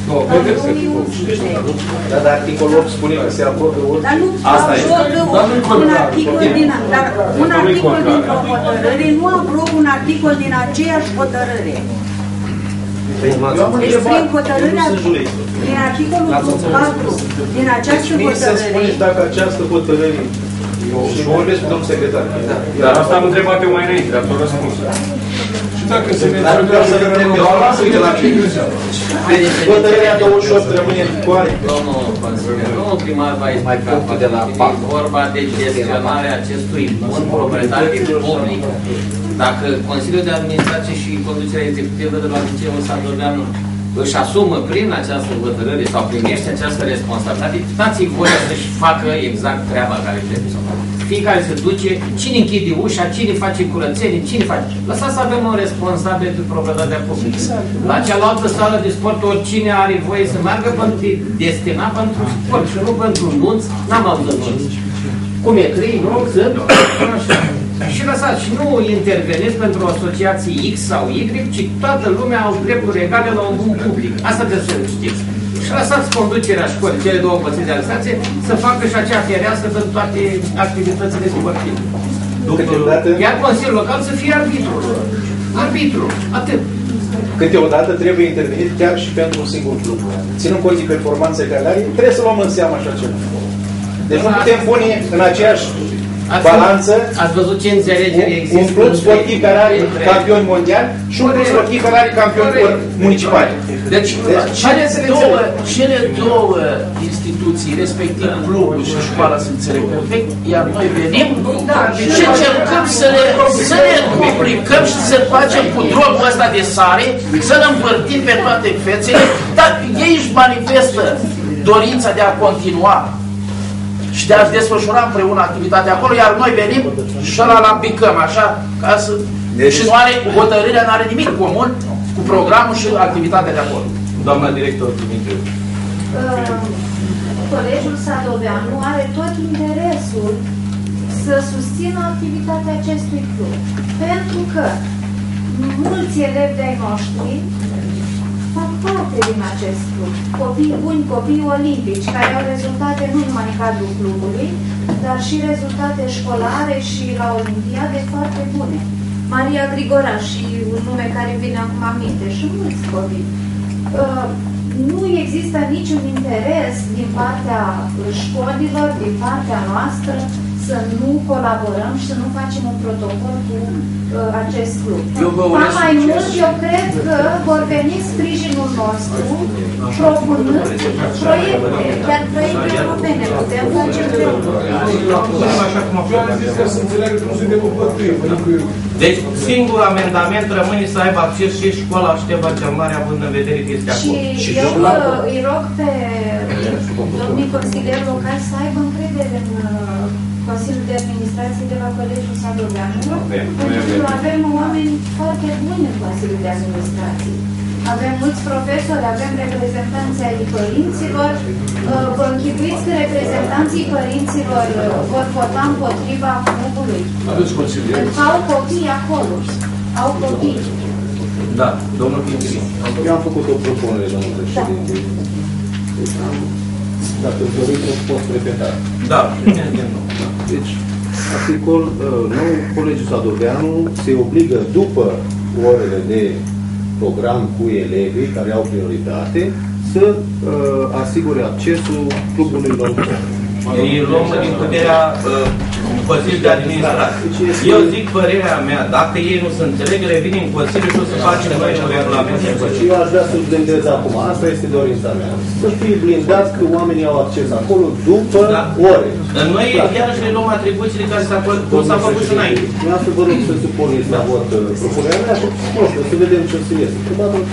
Dar de articolul opt spune că se acordă ori. Dar nu aprobă un articol din un articol dintr-o hotărâre, nu aprobă un articol din aceeași hotărâre. Deci prin hotărârea din articolul patru din această hotărâre. Să spuneți dacă această hotărâre și vorbesc cu domnul secretar. Dar asta am întrebat eu mai înainte, dar tot răspuns. Și dacă se menționează că rămâne balanță de la cei. Hotărârea douăzeci și opt rămâne în vigoare. Domnul consilier, domnul primar va explica de la vorba de gestionarea acestui bun proprietate public. Dacă Consiliul de Administrație și Conducerea Executivă de la Liceul Sadoveanu își asumă prin această hotărâre sau primește această responsabilitate, dați-i voie să-și facă exact treaba care trebuie să facă. Fiecare se duce, cine închide ușa, cine face curățenie, cine face. Lăsați să avem un responsabil de proprietatea publică. La cealaltă sală de sport, oricine are voie să meargă pentru destina pentru sport și nu pentru nunți, n-am auzit nunți. Cum e, trei, nu? Sunt? Și lăsați, și nu interveniți pentru o asociație X sau Y, ci toată lumea au drepturi egale la un bun public. Asta trebuie să știți. Și lăsați conducerea școlii, cele două părți de administrație, să facă și acea fereastră pentru toate activitățile sportive. Iar Consiliul Local să fie arbitru. Arbitru. Atât. Câteodată trebuie intervenit chiar și pentru un singur club. Ținând cont de performanțe care are, trebuie să luăm în seamă așa ceva. Deci nu putem pune în aceeași balanță ați văzut ce înțelegere există un club sportiv care are campioni mondiali și un club sportiv care are campioni municipali. Deci, cele două, cele două instituții, respectiv clubul și școala, să înțeleg perfect, iar noi venim și încercăm să le, să le complicăm și să facem cu drogul ăsta de sare, să-l împărtim pe toate fețele, dar ei își manifestă dorința de a continua și de a-și desfășura împreună activitatea acolo, iar noi venim și ăla l-aplicăm, așa, ca să... Deci... Și nu are, hotărârea nu are nimic comun cu programul și activitatea de acolo. Doamna director Dumitru. Uh, Colegiul Sadoveanu are tot interesul să susțină activitatea acestui club. Pentru că mulți elevi de-ai noștri fac parte din acest club. Copii buni, copii olimpici, care au rezultate nu numai în cadrul clubului, dar și rezultate școlare și la olimpiade foarte bune. Maria Grigora și un nume care vine acum aminte și mulți copii. Uh, nu există niciun interes din partea școlilor, din partea noastră, să nu colaborăm și să nu facem un protocol cu uh, acest club. Ba mai mult, eu cred că vor veni sprijinul nostru propunând proiecte, chiar proiecte europene. Putem face Deci, singurul amendament rămâne să aibă acces și școala Șteba cel Mare, având în vedere că este acolo. Și eu îi rog pe domnii consilieri locali să aibă încredere în Consiliul de Administrație de la Colegiul Sadoveanu, pentru că avem oameni foarte buni în Consiliul de Administrație. avem mulți profesori, avem reprezentanții ai părinților. Vă închipuiți că reprezentanții părinților vor vota împotriva clubului? Aveți consilieri? Pentru că au copii acolo. Au copii. Da, domnul Pințin. Eu am făcut o propunere, domnul președinte. Dacă îți doriți, o pot repeta. Da. Deci, articol nou, Colegiul Sadoveanu se obligă după orele de program cu elevii care au prioritate să uh, asigure accesul clubului lor. Îi luăm din puterea uh, Consiliului de Administrație. Eu zic părerea mea, dacă ei nu se înțeleg, le vin în Consiliu și o să facem noi un regulament. Și eu aș vrea să blindez acum, asta este dorința mea. Să fie blindat că oamenii au acces acolo după da. ore. Noi iarăși le luăm atribuțiile care s-au făcut și înainte. Eu am să vă rog să supuneți la vot propunerea mea și să vedem ce o să iese.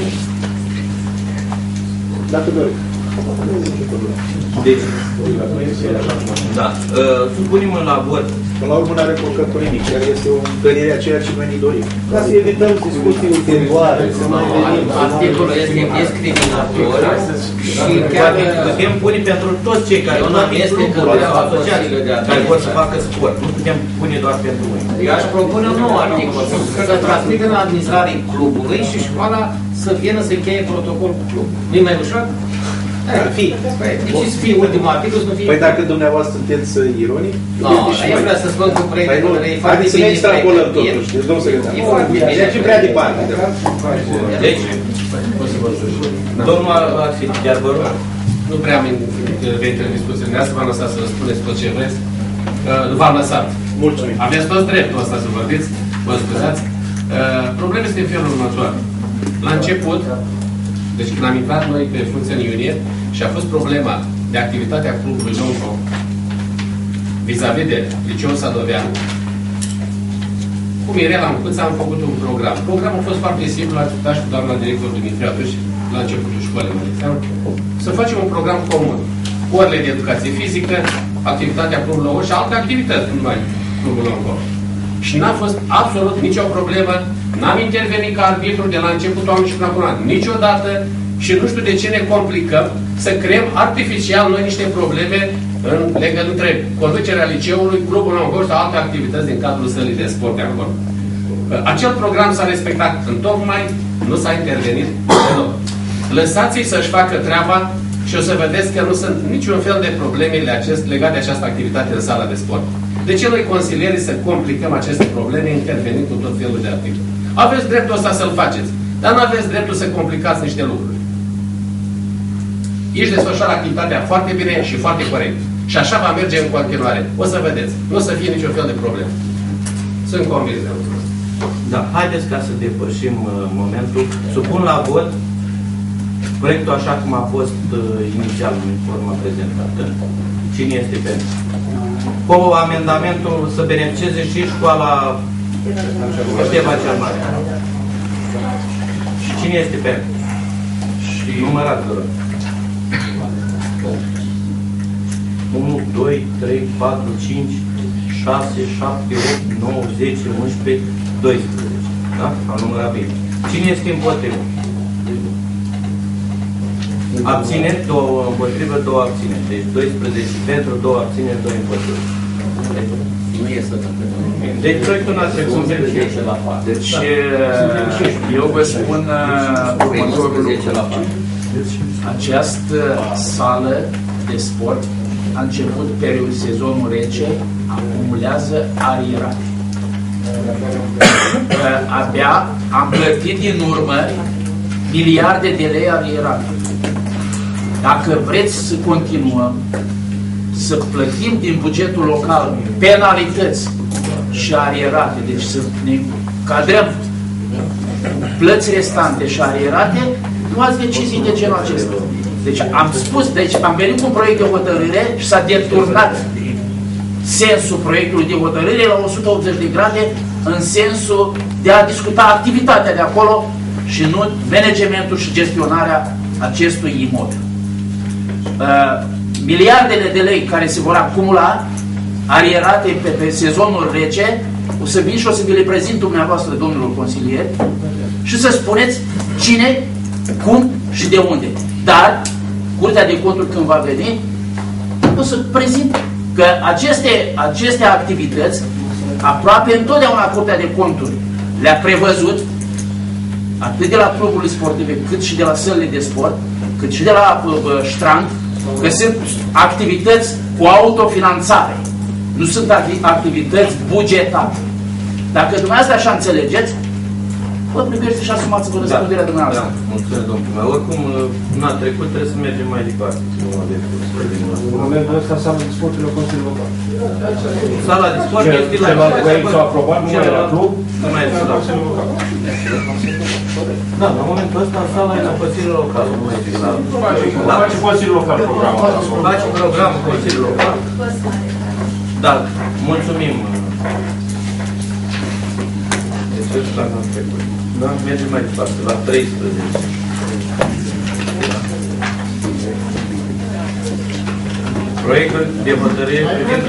Dacă doriți. Deci, da, uh, supunem la vot. Până la urmă nu are păcătă nimic, chiar este o întâlnire a ceea ce noi ne dorim. Ca să evităm discuții ulterioare, să mai venim. Articolul este discriminator și chiar putem pune pentru toți cei care nu este asociațiile care vor să facă sport. Nu putem pune doar pentru unii. Eu aș propune un nou articol, să transmită în administrarea clubului și școala să vină să încheie protocol cu clubul. Nu-i mai ușor? Ar fi. Deci să fie ultimul articol, să nu fie... Păi dacă dumneavoastră sunteți ironic... Nu, eu vreau să spun că proiectul e foarte bine. Să ne extrapolăm totuși, deci domnul secretar. E foarte bine. Deci e prea departe. Deci, domnul Arfit, chiar vă rog. Nu prea am venit în discuție. Dumneavoastră v-am lăsat să spuneți tot ce vreți. Nu v-am lăsat. Mulțumim. Aveți toți dreptul ăsta să vorbiți. Vă scuzați. Problema este în felul următor. La început, deci când am intrat noi pe funcție în iunie și a fost problema de activitatea clubului Lonco vis-a-vis de Liceul Sadoveanu, cu Mirela Mcuță am făcut un program. Programul a fost foarte simplu, l-a discutat și cu doamna director Dumitru atunci, la începutul școlii Mărițeanu, să facem un program comun. Orele de educație fizică, activitatea clubului Lonco și alte activități, nu numai clubul Lonco. Și n-a fost absolut nicio problemă. N-am intervenit ca arbitru de la începutul anului și până acum. Niciodată. Și nu știu de ce ne complicăm să creăm artificial noi niște probleme în legătură între conducerea liceului, clubul Longo sau alte activități din cadrul sălii de sport de acolo. Acel program s-a respectat întocmai, nu s-a intervenit deloc. Lăsați-i să-și facă treaba și o să vedeți că nu sunt niciun fel de probleme legate de această activitate în sala de sport. De ce noi, consilierii, să complicăm aceste probleme intervenind cu tot felul de articole? Aveți dreptul ăsta să-l faceți, dar nu aveți dreptul să complicați niște lucruri. Ești desfășoară activitatea foarte bine și foarte corect. Și așa va merge în continuare. O să vedeți. Nu o să fie niciun fel de problemă. Sunt convins de lucrul ăsta. Da, haideți ca să depășim uh, momentul. Supun la vot proiectul așa cum a fost uh, inițial în forma prezentată. Cine este pentru? Cu amendamentul să beneficieze și școala Șteva cel Mare. Și cine este pentru? Și numărat, vă rog. unu, doi, trei, patru, cinci, șase, șapte, opt, nouă, zece, unsprezece, doisprezece. Da? Am numărat bine. Cine este împotrivă? Abțineri, două împotrivă, două abțineri. Deci doisprezece pentru, două abțineri, doi împotrivă. Nu este Deci proiectul n-a trecut. Deci eu vă spun următorul lucru. Această sală de sport a început periul sezonul rece, acumulează arierate. Abia am plătit din urmă miliarde de lei arierate. Dacă vreți să continuăm să plătim din bugetul local penalități și arierate, deci să ne cadrăm plăți restante și arierate, luați decizii de genul acesta. Deci am spus, deci am venit cu un proiect de hotărâre și s-a deturnat sensul proiectului de hotărâre la o sută optzeci de grade în sensul de a discuta activitatea de acolo și nu managementul și gestionarea acestui imobil. Uh, miliardele de lei care se vor acumula arierate pe, pe sezonul rece, o să vin și o să vi le prezint dumneavoastră, domnilor consilieri, și să spuneți cine cum și de unde. Dar Curtea de Conturi, când va veni, o să prezint că aceste, aceste activități, aproape întotdeauna Curtea de Conturi le-a prevăzut, atât de la cluburile sportive, cât și de la sălile de sport, cât și de la uh, ștrand, că sunt activități cu autofinanțare. Nu sunt activități bugetate. Dacă dumneavoastră așa înțelegeți, vă privește și asumați-vă răspunderea da, dumneavoastră. Da, mulțumesc, domnul primar. Oricum, în a trecut trebuie să mergem mai departe. În momentul ăsta, sala de sport la Consiliul Local. Sala de sport este la Celălalt s-a aprobat, nu mai la club, nu mai este la Consiliul Local. Da, în momentul ăsta sala e la Consiliul Local, nu mai este la... Face Consiliul Local programul. Face programul Consiliul Local. Da, mulțumim. Deci ăsta n-am trecut. Da, mergem mai departe, la treisprezece. Proiectul de hotărâre privind...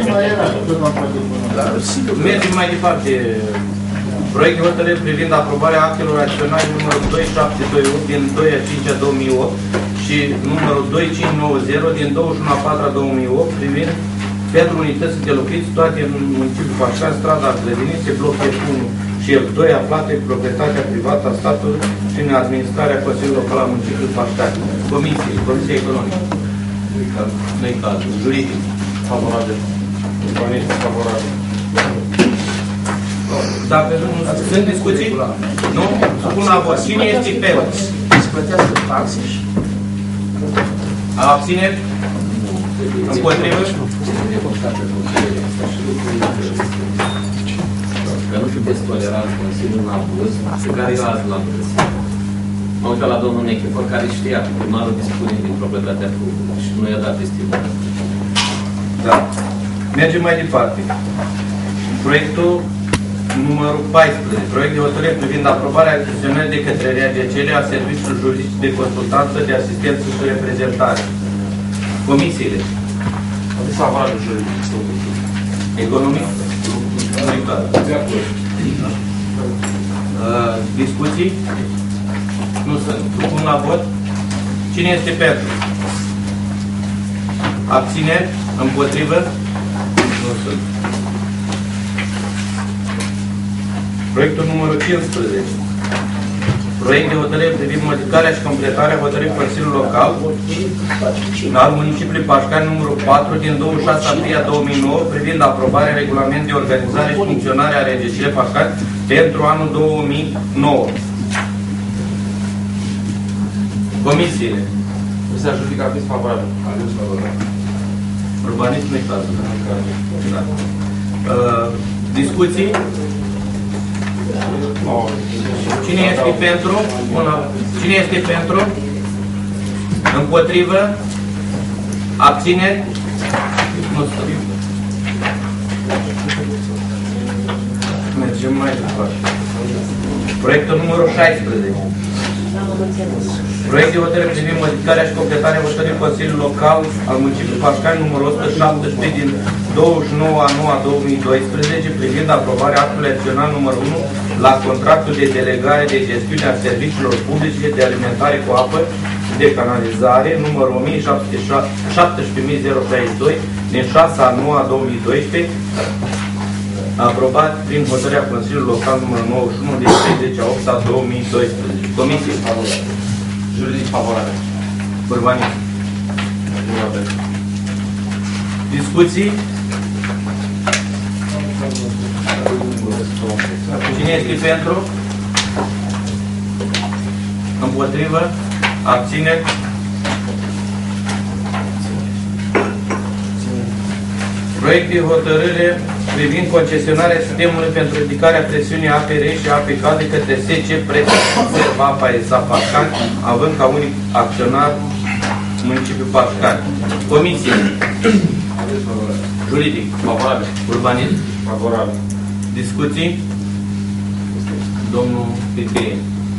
Mergem mai departe. Proiect de hotărâre privind aprobarea actelor acționare numărul doi șapte doi opt din doi a cincea două mii opt și numărul doi cinci nouă zero din douăzeci și unu a patra două mii opt privind pentru unități de locuit situate în municipiul Pașcan, strada Grădinițe, bloc F unu și F doi, aflate cu proprietatea privată a statului și în administrarea Consiliului Local al municipiului Pașcan. Comisie, Comisia Economică. Nu-i cazul. Juridic. Favorabil. Urbanism favorabil. Dacă nu sunt discuții, nu? Supun la vot. Cine este pentru? Să plătească taxe și... Abțineri? Împotrivă? Că nu fi tolerat Consiliul în abuz, pe care eu azi l-am găsit. Mă uitat la domnul Nechifor, care știa că primarul dispune din proprietatea publică și nu i-a dat testimoniu. Da. Mergem mai departe. Proiectul numărul paisprezece. Proiect de hotărâre privind aprobarea achiziționării de către R A D C L a serviciului juridic de consultanță, de asistență și reprezentare. Comisiile. Favorabil juridic. Economic? Nu-i clar. Uh, discuții? Nu sunt. Supun la vot. Cine este pentru? Abțineri? Împotrivă? Nu sunt. Proiectul numărul cincisprezece. Proiect de hotărâre privind modificarea și completarea hotărârii Consiliului Local al municipiului Pașcan numărul patru din douăzeci și șase aprilie două mii nouă privind aprobarea regulamentului de organizare și funcționare a R G C L Pașcan pentru anul două mii nouă. Comisiile. Comisia juridică a fost favorabil. Urbanism nu-i cazul. Da. Uh, discuții? Cine este pentru? Cine este pentru? Împotrivă? Abțineri? Nu sunt. Mergem mai departe. Proiectul numărul șaisprezece. Proiect de hotărâre privind modificarea și completarea hotărârii Consiliului Local al municipiului Pașcan numărul o sută șaptesprezece din douăzeci și nouă a noua două mii doisprezece privind aprobarea actului adițional numărul unu la contractul de delegare de gestiune a serviciilor publice de alimentare cu apă și de canalizare numărul o mie șaptesprezece mii șaizeci și doi din șase a noua a două mii doisprezece aprobat prin hotărârea Consiliului Local numărul nouăzeci și unu din treizeci a opta două mii doisprezece. Comisie favorabilă. Juridic favorabil. Urbanism. Discuții? Cine este pentru? Împotrivă? Abțineri? Proiect de hotărâre privind concesionarea sistemului pentru ridicarea presiunii apei reci și apei calde către S C Preserva Apa S A Pașcan, având ca unic acționar municipiul Pașcan. Comisie. Juridic. Favorabil. Urbanism. Favorabil. Discuții? Domnul Pitrie.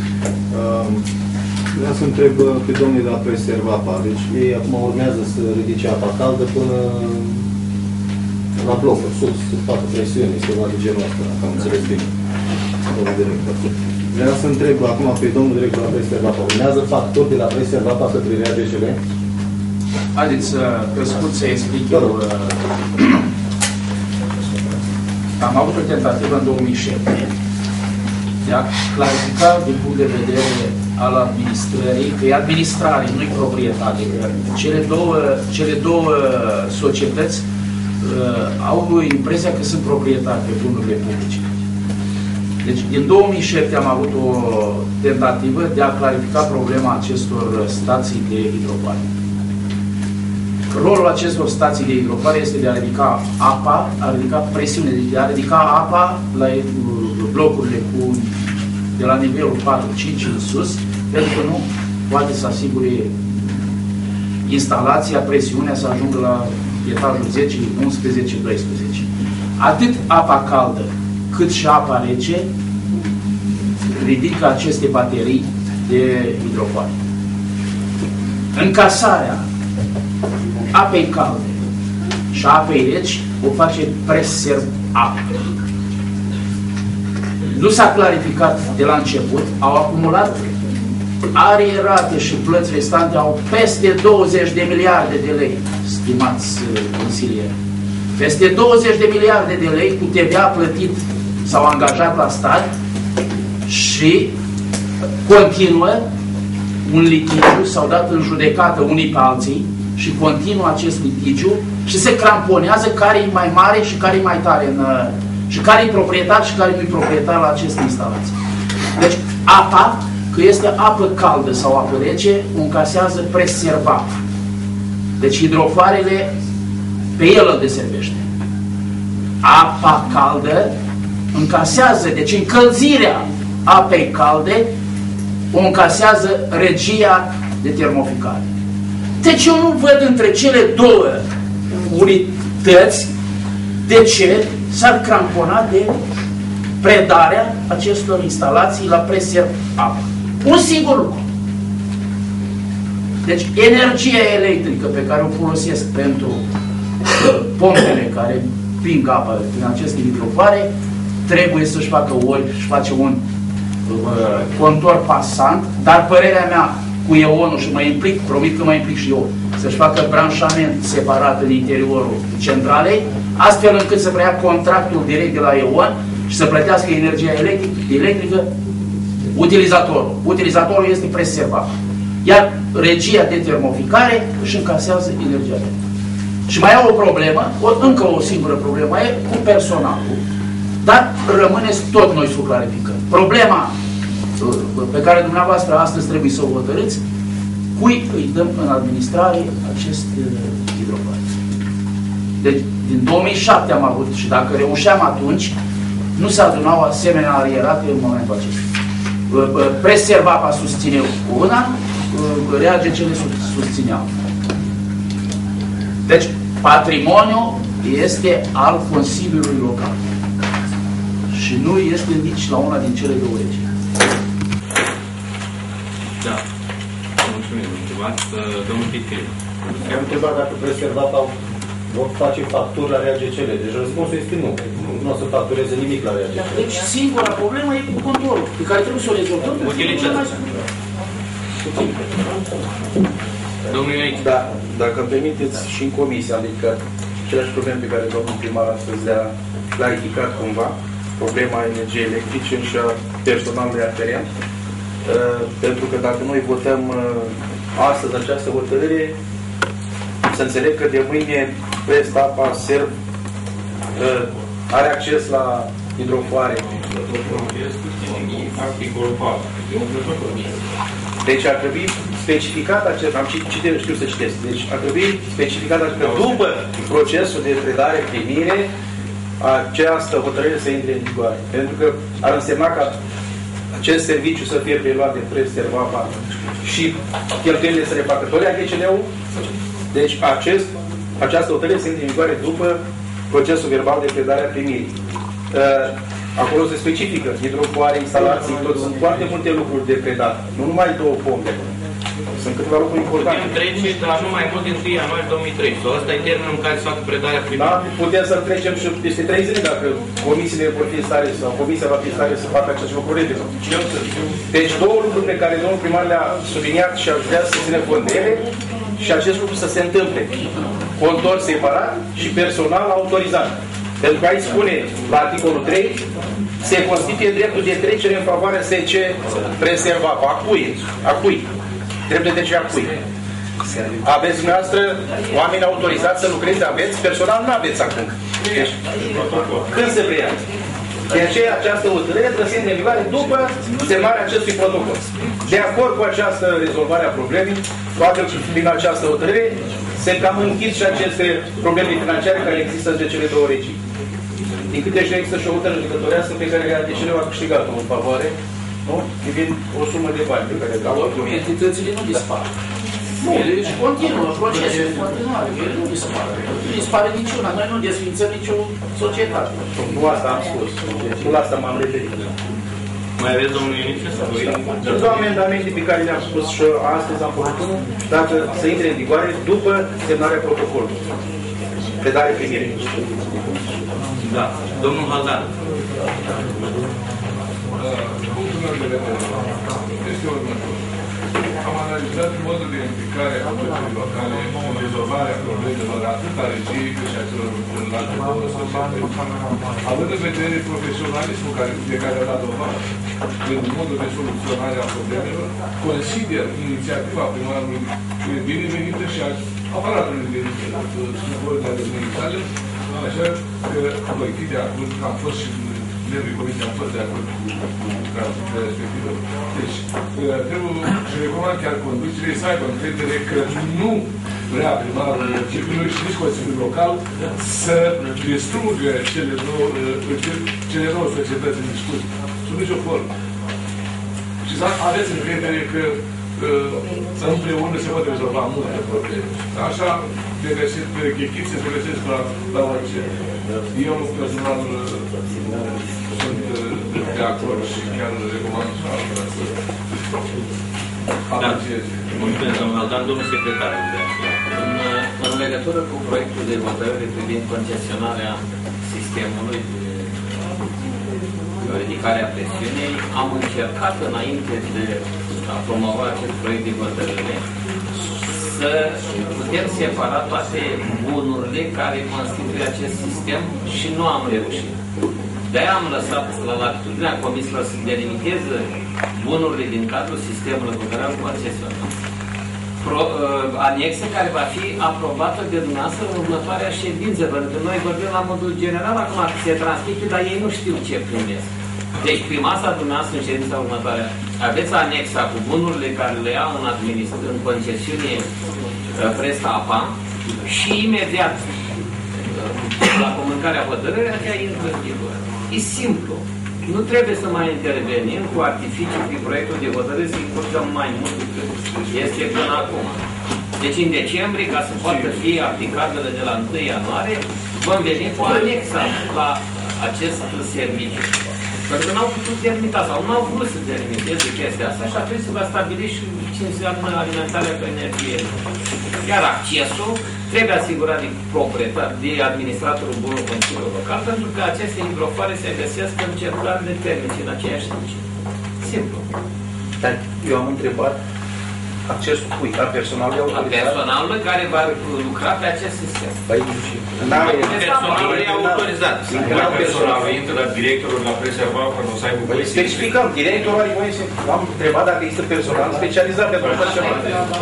Vreau să întreb pe domnii de la Preserva Apa. Deci ei acum urmează să ridice apa caldă până la blocuri, sus, să facă presiune, ceva de genul ăsta, dacă am înțeles bine. domnul director. Vreau să întreb acum pe domnul director la Preservapa. Urmează factori de la Preservapa către R A G C L? Haideți să, pe scurt, să explic eu. Am avut o tentativă în două mii șapte de a clarifica din punct de vedere al administrării, că e administrare, nu-i proprietate. Cele două, cele două societăți uh, au impresia că sunt proprietari pe bunurile publice. Deci, din două mii șapte am avut o tentativă de a clarifica problema acestor stații de hidropoare. Rolul acestor stații de hidropoare este de a ridica apa, a ridica presiune, de a ridica apa la blocurile cu, de la nivelul patru cinci în sus, pentru că nu poate să asigure instalația, presiunea să ajungă la etajul zece, unsprezece, doisprezece. Atât apa caldă cât și apa rece ridică aceste baterii de hidropoare. Încasarea apei calde și apei reci o face Preserv apă. Nu s-a clarificat de la început, au acumulat arierate și plăți restante au peste douăzeci de miliarde de lei, stimați consilieri. Peste douăzeci de miliarde de lei cu T V A plătit sau angajat la stat și continuă un litigiu, s-au dat în judecată unii pe alții și continuă acest litigiu și se cramponează care e mai mare și care e mai tare în, și care e proprietar și care nu e proprietar la aceste instalații. Deci apa, că este apă caldă sau apă rece, o încasează Preserva. Deci hidrofoarele pe el îl deservește. Apa caldă încasează, deci încălzirea apei calde o încasează regia de termoficare. Deci eu nu văd între cele două unități de ce s-ar crampona de predarea acestor instalații la Preserv apă. Un singur lucru. Deci energia electrică pe care o folosesc pentru pompele care ping apă din aceste hidrofoare trebuie să-și facă ori, și face un uh, contor pasant, dar părerea mea cu E O N-ul și mă implic, promit că mă implic și eu, să-și facă branșament separat în interiorul centralei, astfel încât să preia contractul direct de la E O N și să plătească energia electrică, electrică utilizatorul. Utilizatorul este Preserva. Iar regia de termoficare își încasează energia electrică. Și mai au o problemă, o, încă o singură problemă e cu personalul. Dar rămâneți tot noi să o clarificăm. Problema pe care dumneavoastră astăzi trebuie să o hotărâți, cui îi dăm în administrare acest hidropoare. Deci, din două mii șapte am avut și dacă reușeam atunci, nu se adunau asemenea arierate în momentul acesta. Preservapa susține una, R A G C le susțineau. Deci, patrimoniul este al Consiliului Local. Și nu este nici la una din cele două regii. Da. Mulțumim, întrebat. Domnul Pitcri. Am întrebat dacă Preservapa vor face facturi la R A G C L. Deci răspunsul este nu. Nu o să factureze nimic la R A G C L. Deci singura problemă e cu controlul, pe care trebuie să o rezolvăm. Domnul Ioici. Da, dacă îmi permiteți și în comisie, adică aceleași probleme pe care domnul primar astăzi le-a clarificat cumva, problema energiei electrice și a personalului aferent, uh, pentru că dacă noi votăm uh, astăzi această hotărâre, să înțeleg că de mâine Prestapa Serv uh, are acces la hidrofoare. Deci ar trebui specificat acest, am citit, știu să citesc, deci ar trebui specificat acest, că după procesul de predare-primire, această hotărâre să intre în vigoare. Pentru că ar însemna ca acest serviciu să fie preluat de Preservapa și cheltuielile să le facă tot A G C L-ul. Deci acest, această hotărâre să intre în vigoare după procesul verbal de predare a primirii. Acolo se specifică hidrofoare, instalații, tot, sunt foarte multe lucruri de predat. Nu numai două pompe. sunt câteva lucruri importante. Putem trece, dar nu mai mult din întâi ianuarie două mii treisprezece. Asta e termenul în care se facă predarea primului. Da, putem să trecem și peste trei zile dacă comisiile vor fi în stare sau comisia va fi în stare să facă acest lucru repede. Deci două lucruri pe care domnul primar le-a subliniat și aș vrea să ține cont de ele și acest lucru să se întâmple. Contor separat și personal autorizat. Pentru că aici spune la articolul trei se constituie dreptul de trecere în favoarea S C preservat. A cui? A cui? Dreptul de trecere a cui? Aveți dumneavoastră oameni autorizați să lucreze? Aveți? Personal nu aveți acum. Deci, când se preia? De aceea această hotărâre trebuie să intre în vigoare după semnarea acestui protocol. De acord cu această rezolvare a problemei, toată prin această hotărâre, se cam închid și aceste probleme financiare care există de cele două regii. Din câte știu, există și o hotărâre judecătorească pe care de cele a câștigat-o în favoare, nu? Privind o sumă de bani pe care dar oricum entitățile nu dispar. Nu, deci continuă procesul în continuare, ele nu dispar. Nu dispare niciuna, noi nu desfințăm nicio societate. Nu asta am spus, nu la asta m-am referit. Mai aveți, domnul Ionice, să vă Sunt două amendamente pe care le-am spus și astăzi am făcut unul, dacă să intre în vigoare după semnarea protocolului. Predare primire. Da. Domnul Haldan. Punctul meu de vedere este următor. Am analizat modul de implicare a autorităților locale în rezolvarea problemelor atât a regiei cât și a celor celelalte două societăți. Având în vedere profesionalismul care, de care a dat dovadă în modul de soluționare a problemelor, consider inițiativa primarului binevenită și a aparatului de schimbările administrale, așa că voi fi de acord, că am fost și membrii comisiei am fost de acord cu transferarea respectivă. Deci, trebuie și recomand chiar conducerea să aibă încredere că nu vrea primarul municipiului și nici Consiliul Local să distrugă cele două, cele două societăți în discuție. Sub nicio formă. Și să aveți încredere că împreună se pot rezolva multe probleme. Așa de găsit chechițe, se găsesc la, la orice. Eu personal sunt de acord și chiar recomand și altora să aprecieze. Mulțumesc, domnul Aldan, domnul secretar. În, în legătură cu proiectul de hotărâre privind concesionarea sistemului de ridicare a presiunii, am încercat înainte de a promova acest proiect de hotărâre să putem separa toate bunurile care constituie acest sistem și nu am reușit. De-aia am lăsat la latitudinea comisiilor să delimiteze bunurile din cadrul sistemului cu care am concesionat. Pro, uh, anexe care va fi aprobată de dumneavoastră în următoarea ședință, pentru că noi vorbim la modul general acum, se transmite, dar ei nu știu ce primesc. Deci, prin masa dumneavoastră, în ședința următoare, aveți anexa cu bunurile care le ia în, în concesiune Presta Apa și imediat, la comunicarea hotărârii, aceea intră în vigoare. E simplu. Nu trebuie să mai intervenim cu artificii prin proiectul de hotărâre să încurcăm mai mult decât este până acum. Deci, în decembrie, ca să poată fi aplicabile de la întâi ianuarie, vom veni cu anexa la acest serviciu. Pentru că n-au putut delimita sau nu au vrut să delimiteze chestia asta și atunci se va stabili și ce înseamnă alimentarea cu energie. Iar accesul trebuie asigurat de proprietar, de administratorul bunului Consiliului Local, pentru că aceste hidrofoare se găsesc în celularele termice, în aceeași nici. Simplu. Dar eu am întrebat accesul cui? A personalului autorizat? A personalului care va lucra pe acest sistem. Păi, personalul e autorizat. Personalul intră la directorul la preservat când o să aibă voie. Specificăm, directorul are voie să... Am întrebat dacă există personal specializat pentru așa ceva.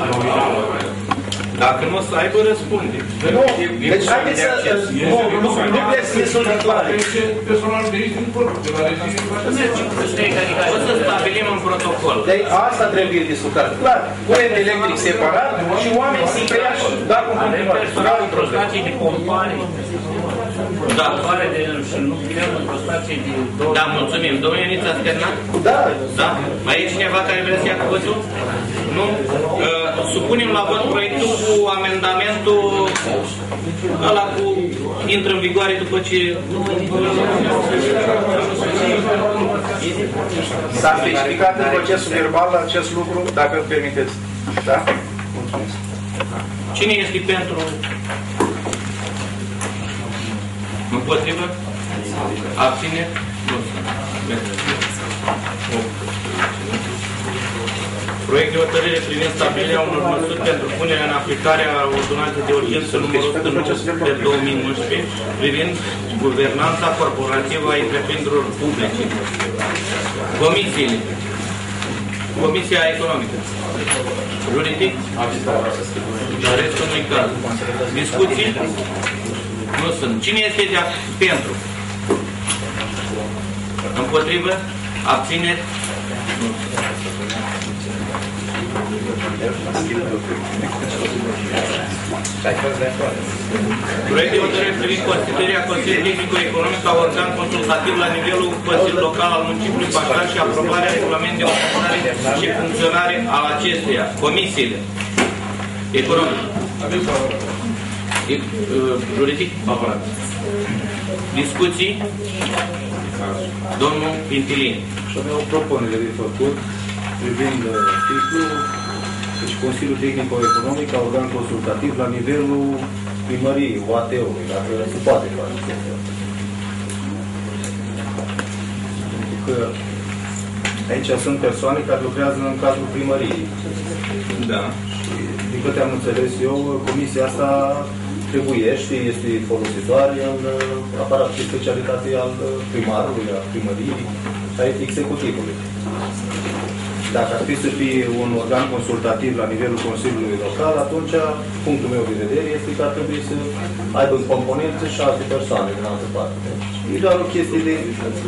Dacă nu o să aibă, răspunde. Nu, deci haideți să... Nu găsiți sunt clare. Personalul de aici nu vor, de la regie. O să stabilim un protocol. Deci asta trebuie discutat. Clar, curent electric separat și oameni să-i preia și dacă un continuare. Personal într-o stație de pompare. Da. Pompare de... și nu putem într-o stație de... Da, mulțumim. Domnul Ioniță, ați terminat? Da. Da? Mai e cineva care vrea să ia cuvântul? Nu? Supunem la vot proiectul cu amendamentul ăla cu intră în vigoare după ce... S-a specificat în procesul verbal acest lucru, dacă îmi permiteți. Da? Mulțumesc. Cine este pentru? Împotrivă? Abține? Nu. Proiect de hotărâre privind stabilirea unor măsuri pentru punerea în aplicare a ordonanței de urgență numărul o sută nouă pe două mii unsprezece privind guvernanța corporativă a întreprinderilor publice. Comisiile. Comisia Economică. Juridic? Dar restul nu-i caz. Discuții? Nu sunt. Cine este de pentru? Împotrivă? Abțineri? Nu. Proiect de hotărâre privind constituirea Consiliului Tehnico-Economic ca organ consultativ la nivelul Consiliului Local al Municipiului Pașcan și aprobarea regulamentului de organizare și funcționare al acestuia. Comisiile. Economic. Juridic? Favorabil. Discuții? Domnul Pintilin. Și avea o propunere de făcut privind titlul, deci Consiliul Tehnico-Economic ca organ consultativ la nivelul primăriei, O A T-ului, dacă se poate face. Pentru că aici sunt persoane care lucrează în cadrul primăriei. Da. Și din câte am înțeles eu, comisia asta trebuiește, este folositoare în aparat și specialitate al primarului, al primăriei, a executivului. Dacă ar fi să fie un organ consultativ la nivelul Consiliului Local, atunci, punctul meu de vedere este că ar trebui să aibă în componență și alte persoane din altă parte. E doar o chestie de...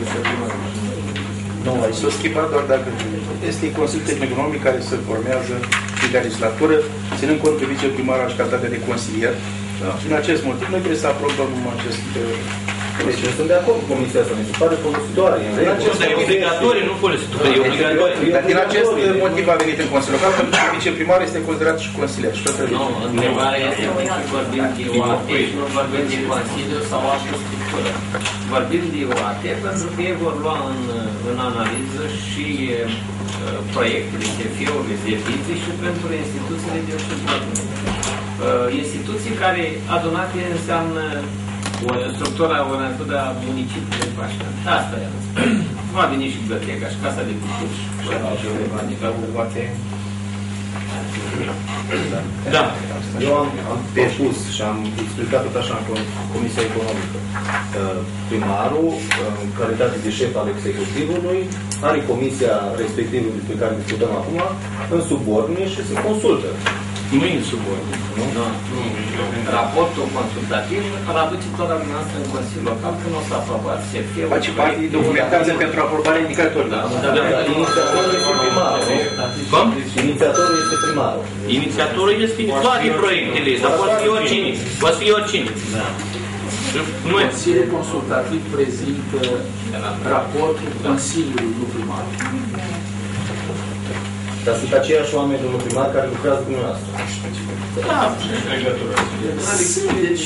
Nu, aici s-o schimbat doar dacă este Consiliul Tehnic-Economic care se formează de legislatură, ținând cont de viceprimarul și calitatea de consilier. Da. Din acest motiv, noi trebuie să aprobăm acest... Deci eu sunt de acord cu comisia asta, mi se pare folositoare. Dar e obligatorie, nu folositoare, e obligatorie. Dar din acest motiv a venit în Consiliul Local, pentru că viceprimar este considerat și consilier. Nu, întrebarea este că vorbim de O A T și nu vorbim de Consiliu sau altă structură. Vorbim de O A T pentru că ei vor lua în, în analiză și uh, proiectele, C F E-urile, servicii și pentru instituțiile de știință. Uh, instituții care adunate înseamnă o structură orientată a municipiului de Pașcan. Asta e. Va veni și biblioteca și casa de culturi. Da. Eu am, am propus și am explicat tot așa în Comisia Economică. Primarul, în calitate de șef al executivului, are comisia respectivă pe care discutăm acum, în subordine și se consultă. Nu e în subordine. Nu? Nu. Raportul consultativ îl aduce tot la dumneavoastră în Consiliul Local când o să aprobați C F E-ul. Face parte din documentație pentru aprobarea indicatorilor. Inițiatorul este primarul. Cum? Inițiatorul este primarul. Inițiatorul este toate proiectele, dar poate fi oricine. Poate fi oricine. Da. Consiliul consultativ prezintă raportul Consiliului, nu primarul. Dar sunt aceiași oameni, domnul primar, care lucrează cu dumneavoastră. Da. Deci,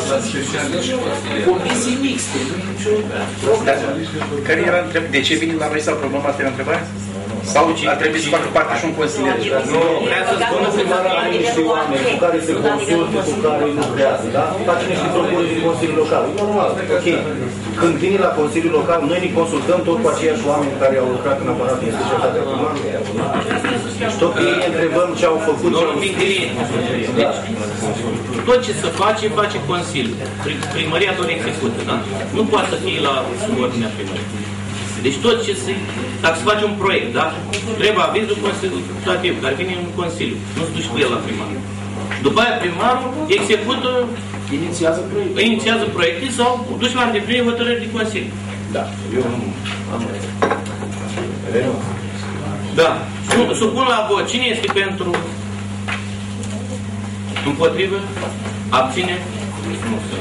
comisii mixte, nu e nicio problemă. Care era întrebarea? De ce vine la noi să aprobăm asta e întrebare? Sau ar trebui să facă parte și un consilier? Nu, vrea să spună primarul are niște oameni cu care se consultă, cu care lucrează, da? Face niște propuneri din Consiliul Local. E normal, ok. Când vine la Consiliul Local, noi ne consultăm tot cu aceiași oameni care au lucrat în aparatul de specialitate primarului. Deci tot pe ei întrebăm ce au făcut. Domnul Pintilin, tot ce se face, face Consiliul. Primăria doar execută, da? Nu poate să fie la subordinea primăriei. Deci tot ce se... Dacă se face un proiect, da? Trebuie avizul consultativ, care vine în Consiliu. Nu se duci cu el la primar. După aia primarul execută... Inițiază proiecte. Inițiază proiecte sau duci la îndeplinire hotărâri de Consiliu. Da. Eu nu am... Da. Supun la vot. Cine este pentru? Împotrivă? Abține? Nu sunt.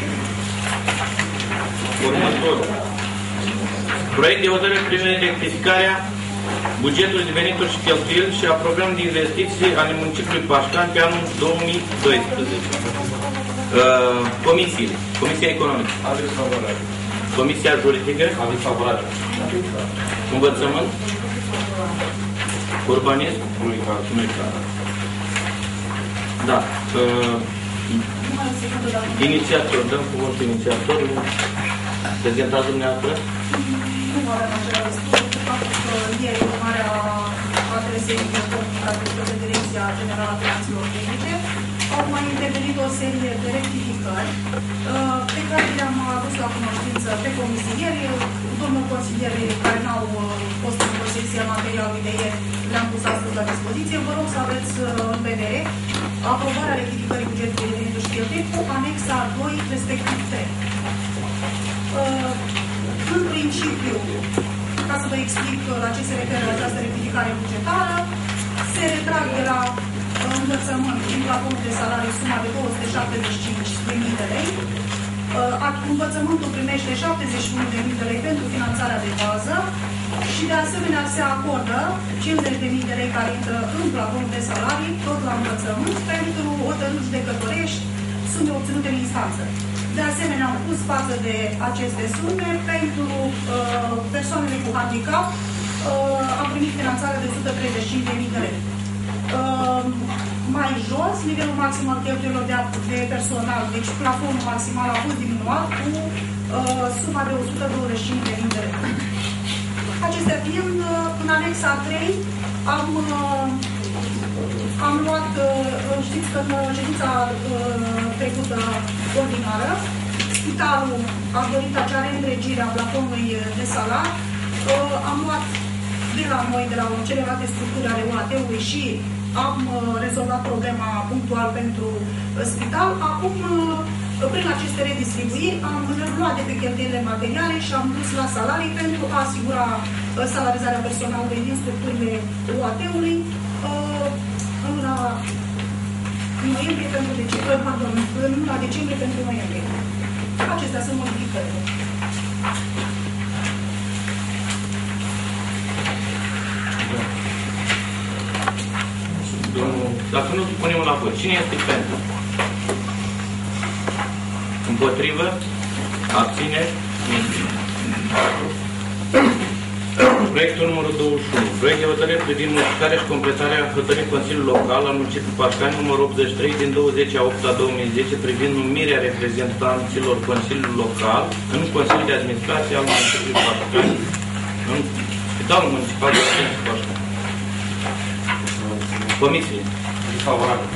Următorul. Proiect de hotărâre privind rectificarea bugetului de venituri și cheltuieli și a programului de investiții ale municipiului Pașcan pe anul două mii doisprezece. Uh, Comisiile. Comisia Economică. Aviz favorabil. Comisia Juridică. Aviz favorabil. Învățământ. Urbanism. Nu-i clar. Nu-i clar. Da. Uh, inițiator, dăm cuvântul inițiatorului. Prezentați dumneavoastră? Nu mă avem așa de spus, faptul că ieri urmarea adresei comunicate de Direcția Generală a Finanțelor Publice au mai intervenit o serie de rectificări pe care le-am adus la cunoștință pe consilieri. Domnul consilieri care n-au fost în posesia materialului de ieri le-am pus astăzi la dispoziție. Vă rog să aveți în vedere aprobarea rectificării bugetului de venituri și cheltuieli cu anexa doi, respectiv trei. În principiu, ca să vă explic la ce se referă această rectificare bugetară, se retrag de la învățământ din plafonul de salariu suma de două sute șaptezeci și cinci de mii de lei. Învățământul primește șaptezeci și unu de mii de lei pentru finanțarea de bază și de asemenea se acordă cincizeci de mii de lei care intră în plafonul de salarii, tot la învățământ, pentru hotărâri judecătorești, sume obținute în instanță. De asemenea, am pus față de aceste sume pentru uh, persoanele cu handicap, uh, am primit finanțare de o sută treizeci și cinci de mii de lei. Uh, mai jos, nivelul maxim al cheltuielor de, de personal, deci plafonul maximal a fost diminuat cu uh, suma de o sută douăzeci și cinci de mii de lei. Acestea fiind, uh, în anexa trei am, uh, am luat, uh, știți că în ședința uh, trecută ordinară, spitalul a dorit acea reîntregire a plafonului de salari. Uh, am luat de la noi, de la celelalte structuri ale U A T-ului și am uh, rezolvat problema punctual pentru uh, spital. Acum, uh, prin aceste redistribuiri, am luat de pe cheltuielile materiale și am dus la salarii pentru a asigura uh, salarizarea personalului din structurile U A T-ului uh, în luna noiembrie pentru decembrie, pardon, în luna decembrie pentru noiembrie. Acestea sunt modificările. Dacă nu punem la vot, cine este pentru? Împotrivă? Abține? Proiectul numărul douăzeci și unu. Proiect de hotărâre privind modificarea și completarea hotărârii Consiliului Local al municipiului Pașcani, numărul optzeci și trei din douăzeci a opta două mii zece, privind numirea reprezentanților Consiliului Local în Consiliul de Administrație al municipiului Pașcani, în Spitalul Municipal de Pașcani. Comisie. Favorabil.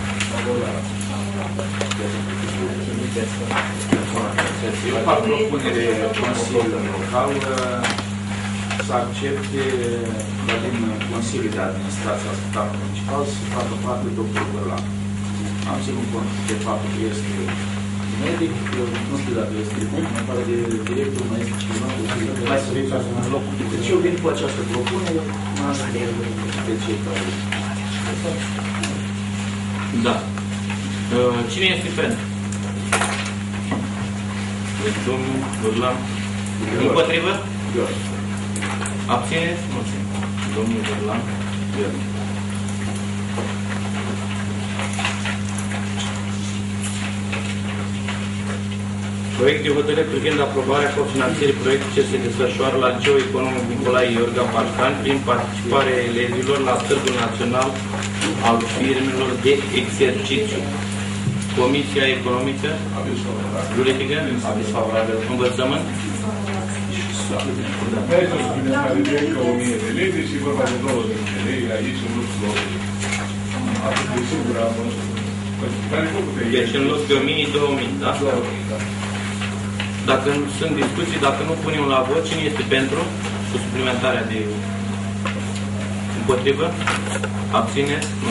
Eu fac propunere Consiliului Local să accepte din Consiliul de Administrație al Spitalului Municipal să facă parte doctor Bărlan. Am ținut cont de faptul că este medic, nu știu dacă este bun, în afară de directorul mai este cineva cu mai să vezi în locul. Deci eu vin cu această propunere, mă așa de cei care... Da. Cine este pentru? Deci domnul Bărlan. Împotrivă? Abțineți? Nu știu. Domnul Bărlan. Proiect de hotărâre privind aprobarea cofinanțării proiectului ce se desfășoară la Liceul Economic Nicolae Iorga Pașcani prin participarea elevilor la Târgul Național al Firmelor de Exercițiu. Comisia Economică, Juridică, aviz favorabil, învățământ. Pentru suplimentare de încă o mie de lei, deci e vorba de douăzeci de lei aici în loc de atât de sigur am... Deci în loc de o mie, două mii, da? Dacă sunt discuții, dacă nu punem la vot, cine este pentru cu suplimentarea de împotrivă? Abține? Nu.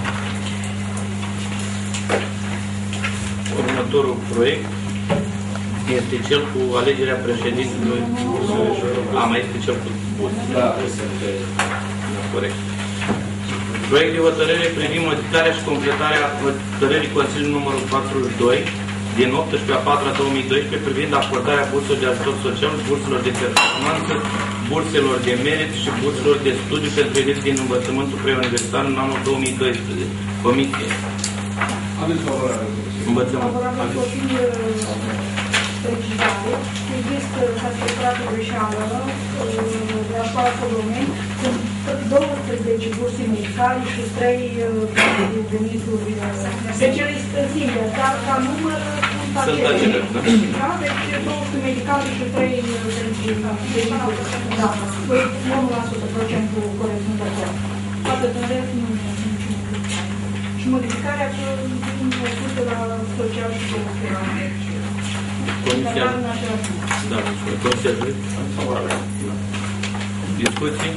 Următorul proiect este cel cu alegerea președintelui. A, mai este cel cu bun. Da, corect. Proiect de hotărâre privind modificarea și completarea hotărârii Consiliului numărul patruzeci și doi din optsprezece a patra două mii doisprezece privind acordarea burselor de ajutor social, burselor de performanță, burselor de merit și burselor de studiu pentru elevi din învățământul preuniversitar în anul două mii doisprezece. Comisie. Aveți favorabil. Învățământ. Favorabil vor fi precizare. Există s-a stăpânat o greșeală de la școala Sodomeni. Sunt douăsprezece burse medicale și trei venituri specialistice, dar ca număr Sunt acele. Da, deci două sute medicale și trei venituri. Da, păi unu la sută procentul corespunzător. Atât în rest nu e niciun. Și modificarea din osută la social și la Comisia. Da, Comisia. Discuții?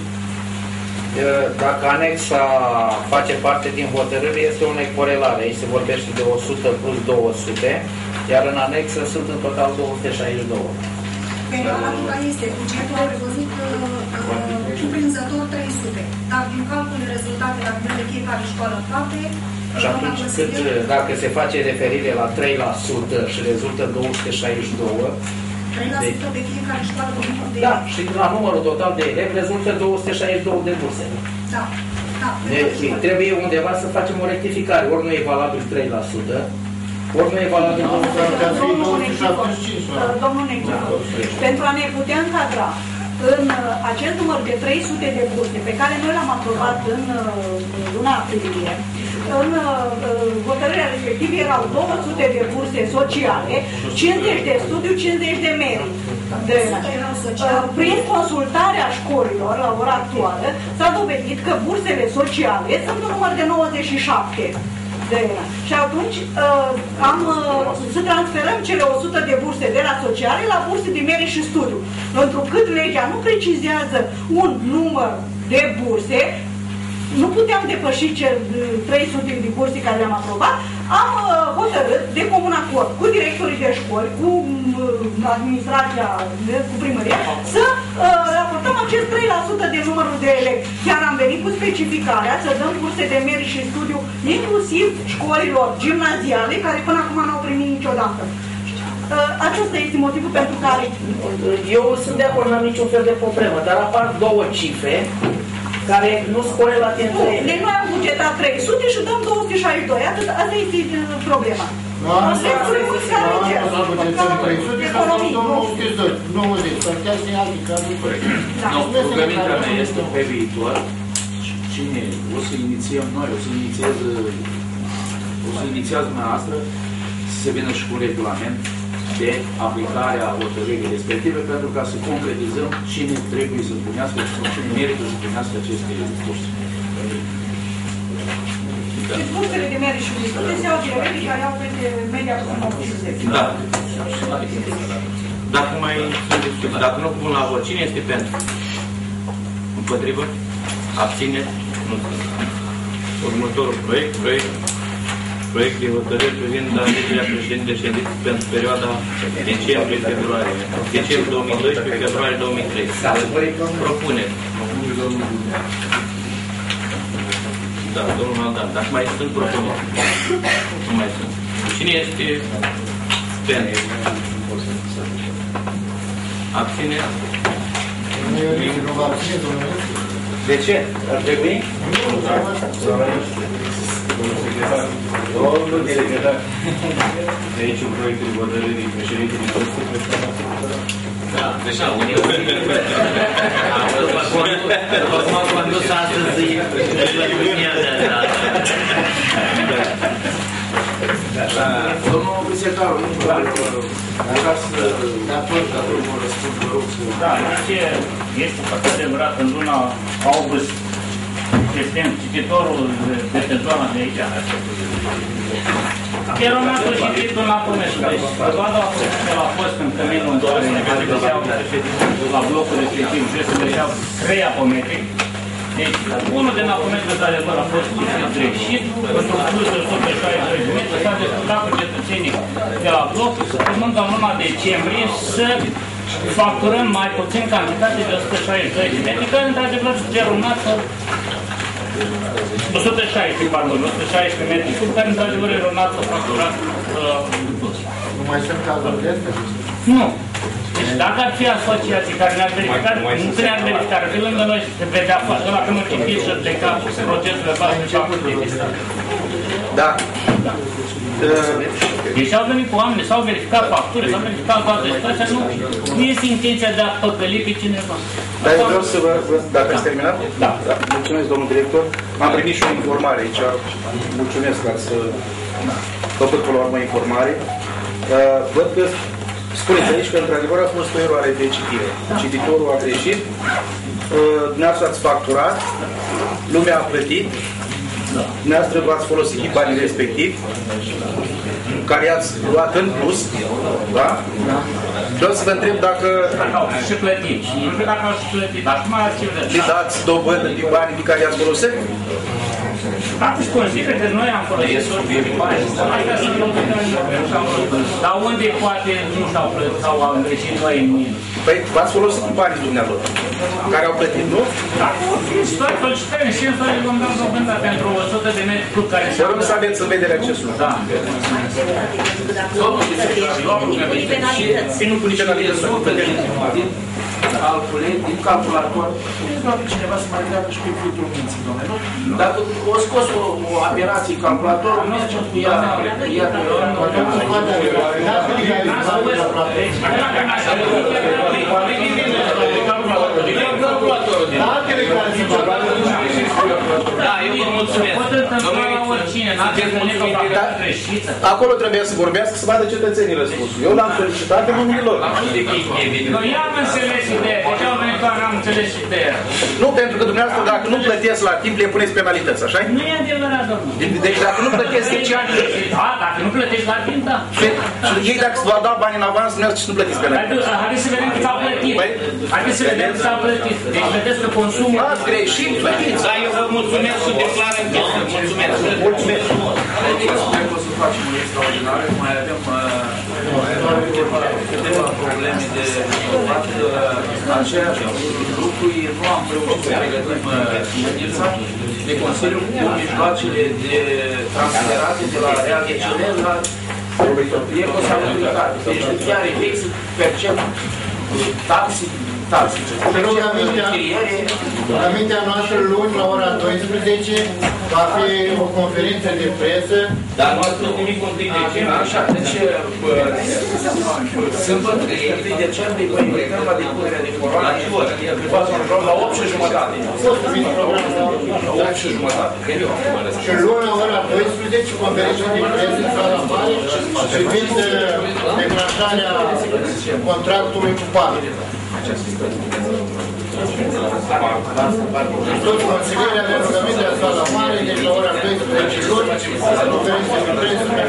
Dacă anexa face parte din hotărâre, este o necorelare. Aici se vorbește de o sută plus două sute, iar în anexă sunt în total două sute șaizeci și doi. Pe anatura este bugetul a prevăzut cuprinzător trei sute, dar din calculul rezultate la nivel de fiecare școală în parte, și atunci, cât, dacă se face referire la trei la sută și rezultă două sute șaizeci și doi, trei la sută de fiecare școală de... Da, și la numărul total de elevi rezultă două sute șaizeci și doi de burse. Da. Da. Deci trebuie undeva să facem o rectificare. Ori nu e valabil trei la sută, ori nu e valabil două sute șaizeci și doi. Domnul Necică, pentru a ne putea încadra în acest număr de trei sute de burse pe care noi l-am aprobat în luna aprilie, în hotărârea respectivă erau două sute de burse sociale, cincizeci de studiu, cincizeci de merit. De, prin consultarea școlilor la ora actuală s-a dovedit că bursele sociale sunt un număr de nouăzeci și șapte. De și atunci am să transferăm cele o sută de burse de la sociale la burse de merit și studiu. Întrucât legea nu precizează un număr de burse, nu puteam depăși cel trei sute de burse care le-am aprobat, am hotărât de comun acord cu directorii de școli, cu administrația, cu primăria, să raportăm acest trei la sută de numărul de elevi. Chiar am venit cu specificarea să dăm curse de merit și studiu, inclusiv școlilor gimnaziale, care până acum n-au primit niciodată. Acesta este motivul pentru care... Eu sunt de acord, n-am niciun fel de problemă, dar apar două cifre care nu scole la tine. Deci noi am bugetat trei sute și dăm două sute șaizeci și doi. Atât, asta este problema. Asta bugetăm trei sute și dăm două sute nouăzeci. Chiar să-i alte cazuri. Rugămintea mea este pe viitor. Cine o să inițiem noi, o să inițieze, o să inițiați dumneavoastră să se vină și cu regulament de aplicarea hotărârii respective pentru ca să concretizăm cine trebuie să primească sau cine merită să primească aceste curse. Deci bursele de merit și de studii se iau de elevii care au peste media cu nouăzeci și zece. Da. Dacă mai sunt discuții, dacă nu pun la vot, cine este pentru? Împotrivă? Abține? Nu sunt. Următorul proiect, proiect proiect de hotărâri privind alegerea președintelui ședinței pentru perioada decembrie-februarie. Decembrie două mii doisprezece, februarie două mii treisprezece. Propune. Da, domnul Aldan. Dacă mai sunt propuneri. Nu mai sunt. Cine este pentru? Abține? De ce? Ar trebui? Domnul delegat, de aici un proiect de hotărâri președintelui Consiliului. Da, deja, unii au m-am condus astăzi la lumea de asta. Domnul Prisetaru, nu vreau să vă răspund, vă rog să... Da, ce este foarte adevărat în luna august, este cititorul de pe zona de aici. Eronatul citit până la Pământ. Deci, perioada a fost în căminul în care găseau la blocul respectiv, jos se găseau trei apometri. Deci, unul din apometri de adevăr a fost citit greșit, într-un plus de o sută șaizeci și doi de metri, s-a discutat cu cetățenii de la bloc, urmând în luna decembrie să facturăm mai puțin cantitate de o sută șaizeci și doi de metri, care într-adevăr gerunată o sută șaisprezece, pardon, o sută șaisprezece metri cub, care într-adevăr eronat s-a facturat. Nu mai sunt cazuri de astea? Nu. Deci dacă ar fi asociații care ne-ar verificat, nu ne-ar verificat, pe lângă noi se vedea ăla când o citit și pleca procesul verbal și fac de Da. Deci au venit cu oameni, s-au verificat facturi, s-au verificat toată situația, nu, nu este intenția de a păcăli pe cineva. Dar eu vreau să vă, dacă ați terminat? Da. Da. Mulțumesc, domnul director. Am primit și o informare aici. Mulțumesc că ați făcut până la urmă informare. Uh, văd că spuneți aici că într-adevăr a fost o eroare de citire. Cititorul a greșit, uh, dumneavoastră ați facturat, lumea a plătit, dumneavoastră v-ați folosit banii respectivi, care i-ați luat în plus, da? Vreau să vă întreb dacă... Au și plătit. Nu știu dacă au și plătit. Acum ce vreți? Le dați dobândă din banii pe care i-ați folosit? Atunci consider că noi am folosit bani. Astea sunt lucruri care nu s-au plătit. Dar unde poate nu s-au plătit sau au greșit noi în mine? Păi v-ați folosit banii dumneavoastră, care au plătit, nu? Da. Și toate solicitările și în soare vom da dobânda pentru o sută de metri cub care se... Vă rog să aveți în vedere acest lucru. Da. Și nu pune penalități. Calcule, din calculator, doar pe cineva să mai treacă și pe filtrul minții, domnule, nu? Dacă o scos o, o aberație calculatorul, merge cu ea, ea cu Da, eu vă mulțumesc. Pot întâmpla la oricine, n-ați întâlnit o problemă greșită. Acolo trebuie să vorbească, să vadă cetățenii răspunsul. Eu l-am solicitat în numele lor. Nu, eu am înțeles ideea, deci au venit doar, am înțeles ideea. Nu, pentru că dumneavoastră, dacă nu plătesc la timp, le puneți penalități, așa? Nu e adevărat, domnule. Deci dacă nu plătesc zece ani... A, dacă nu plătești la timp, da. Și ei dacă v-au dat bani în avans, dumneavoastră și nu plătiți penalități. Haideți să vedem cât s-au plătit. Haideți să vedem cât s-au plătit. Deci vedeți că consumul... Ați greșit, plătiți. Da, eu vă mulțumesc și declar închisă. Mulțumesc. Mulțumesc. Sper că o să facem o extraordinare, mai avem câteva, câteva probleme de rezolvat. Aceeași lucruri nu am reușit să pregătim ședința de Consiliu cu mijloacele de transferate de la Real de Cele la ecosabilitate. Deci chiar efect să percep taxe, taxe. Pe rugămintea, rugămintea noastră luni la ora douăsprezece va fi o conferință de presă. Dar nu ați spus nimic un pic de ce? Așa, deci sâmbătă, întâi decembrie, noi plecăm la depunerea de coroană. La ce oră? La opt și jumătate. La opt și jumătate. Și luni la ora douăsprezece, conferință de presă în sala mare privind declanșarea contractului cu partea. Tot consilierea de rugăminte a sala mare, deci la ora douăsprezece luni, conferință de presă pe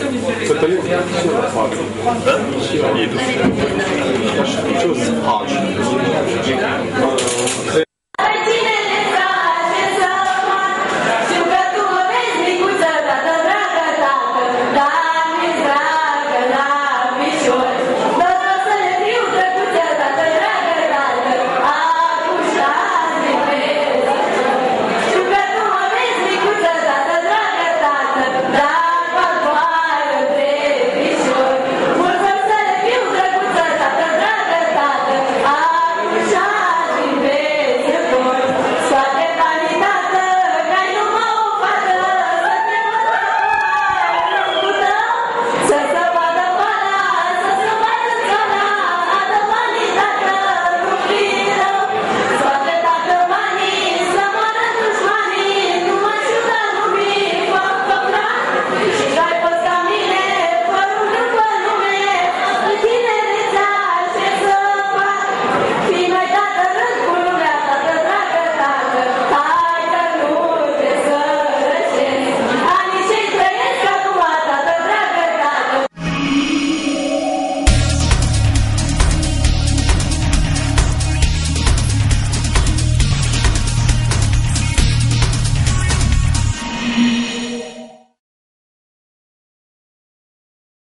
Cătălin, ce o să faci? Ce o să faci?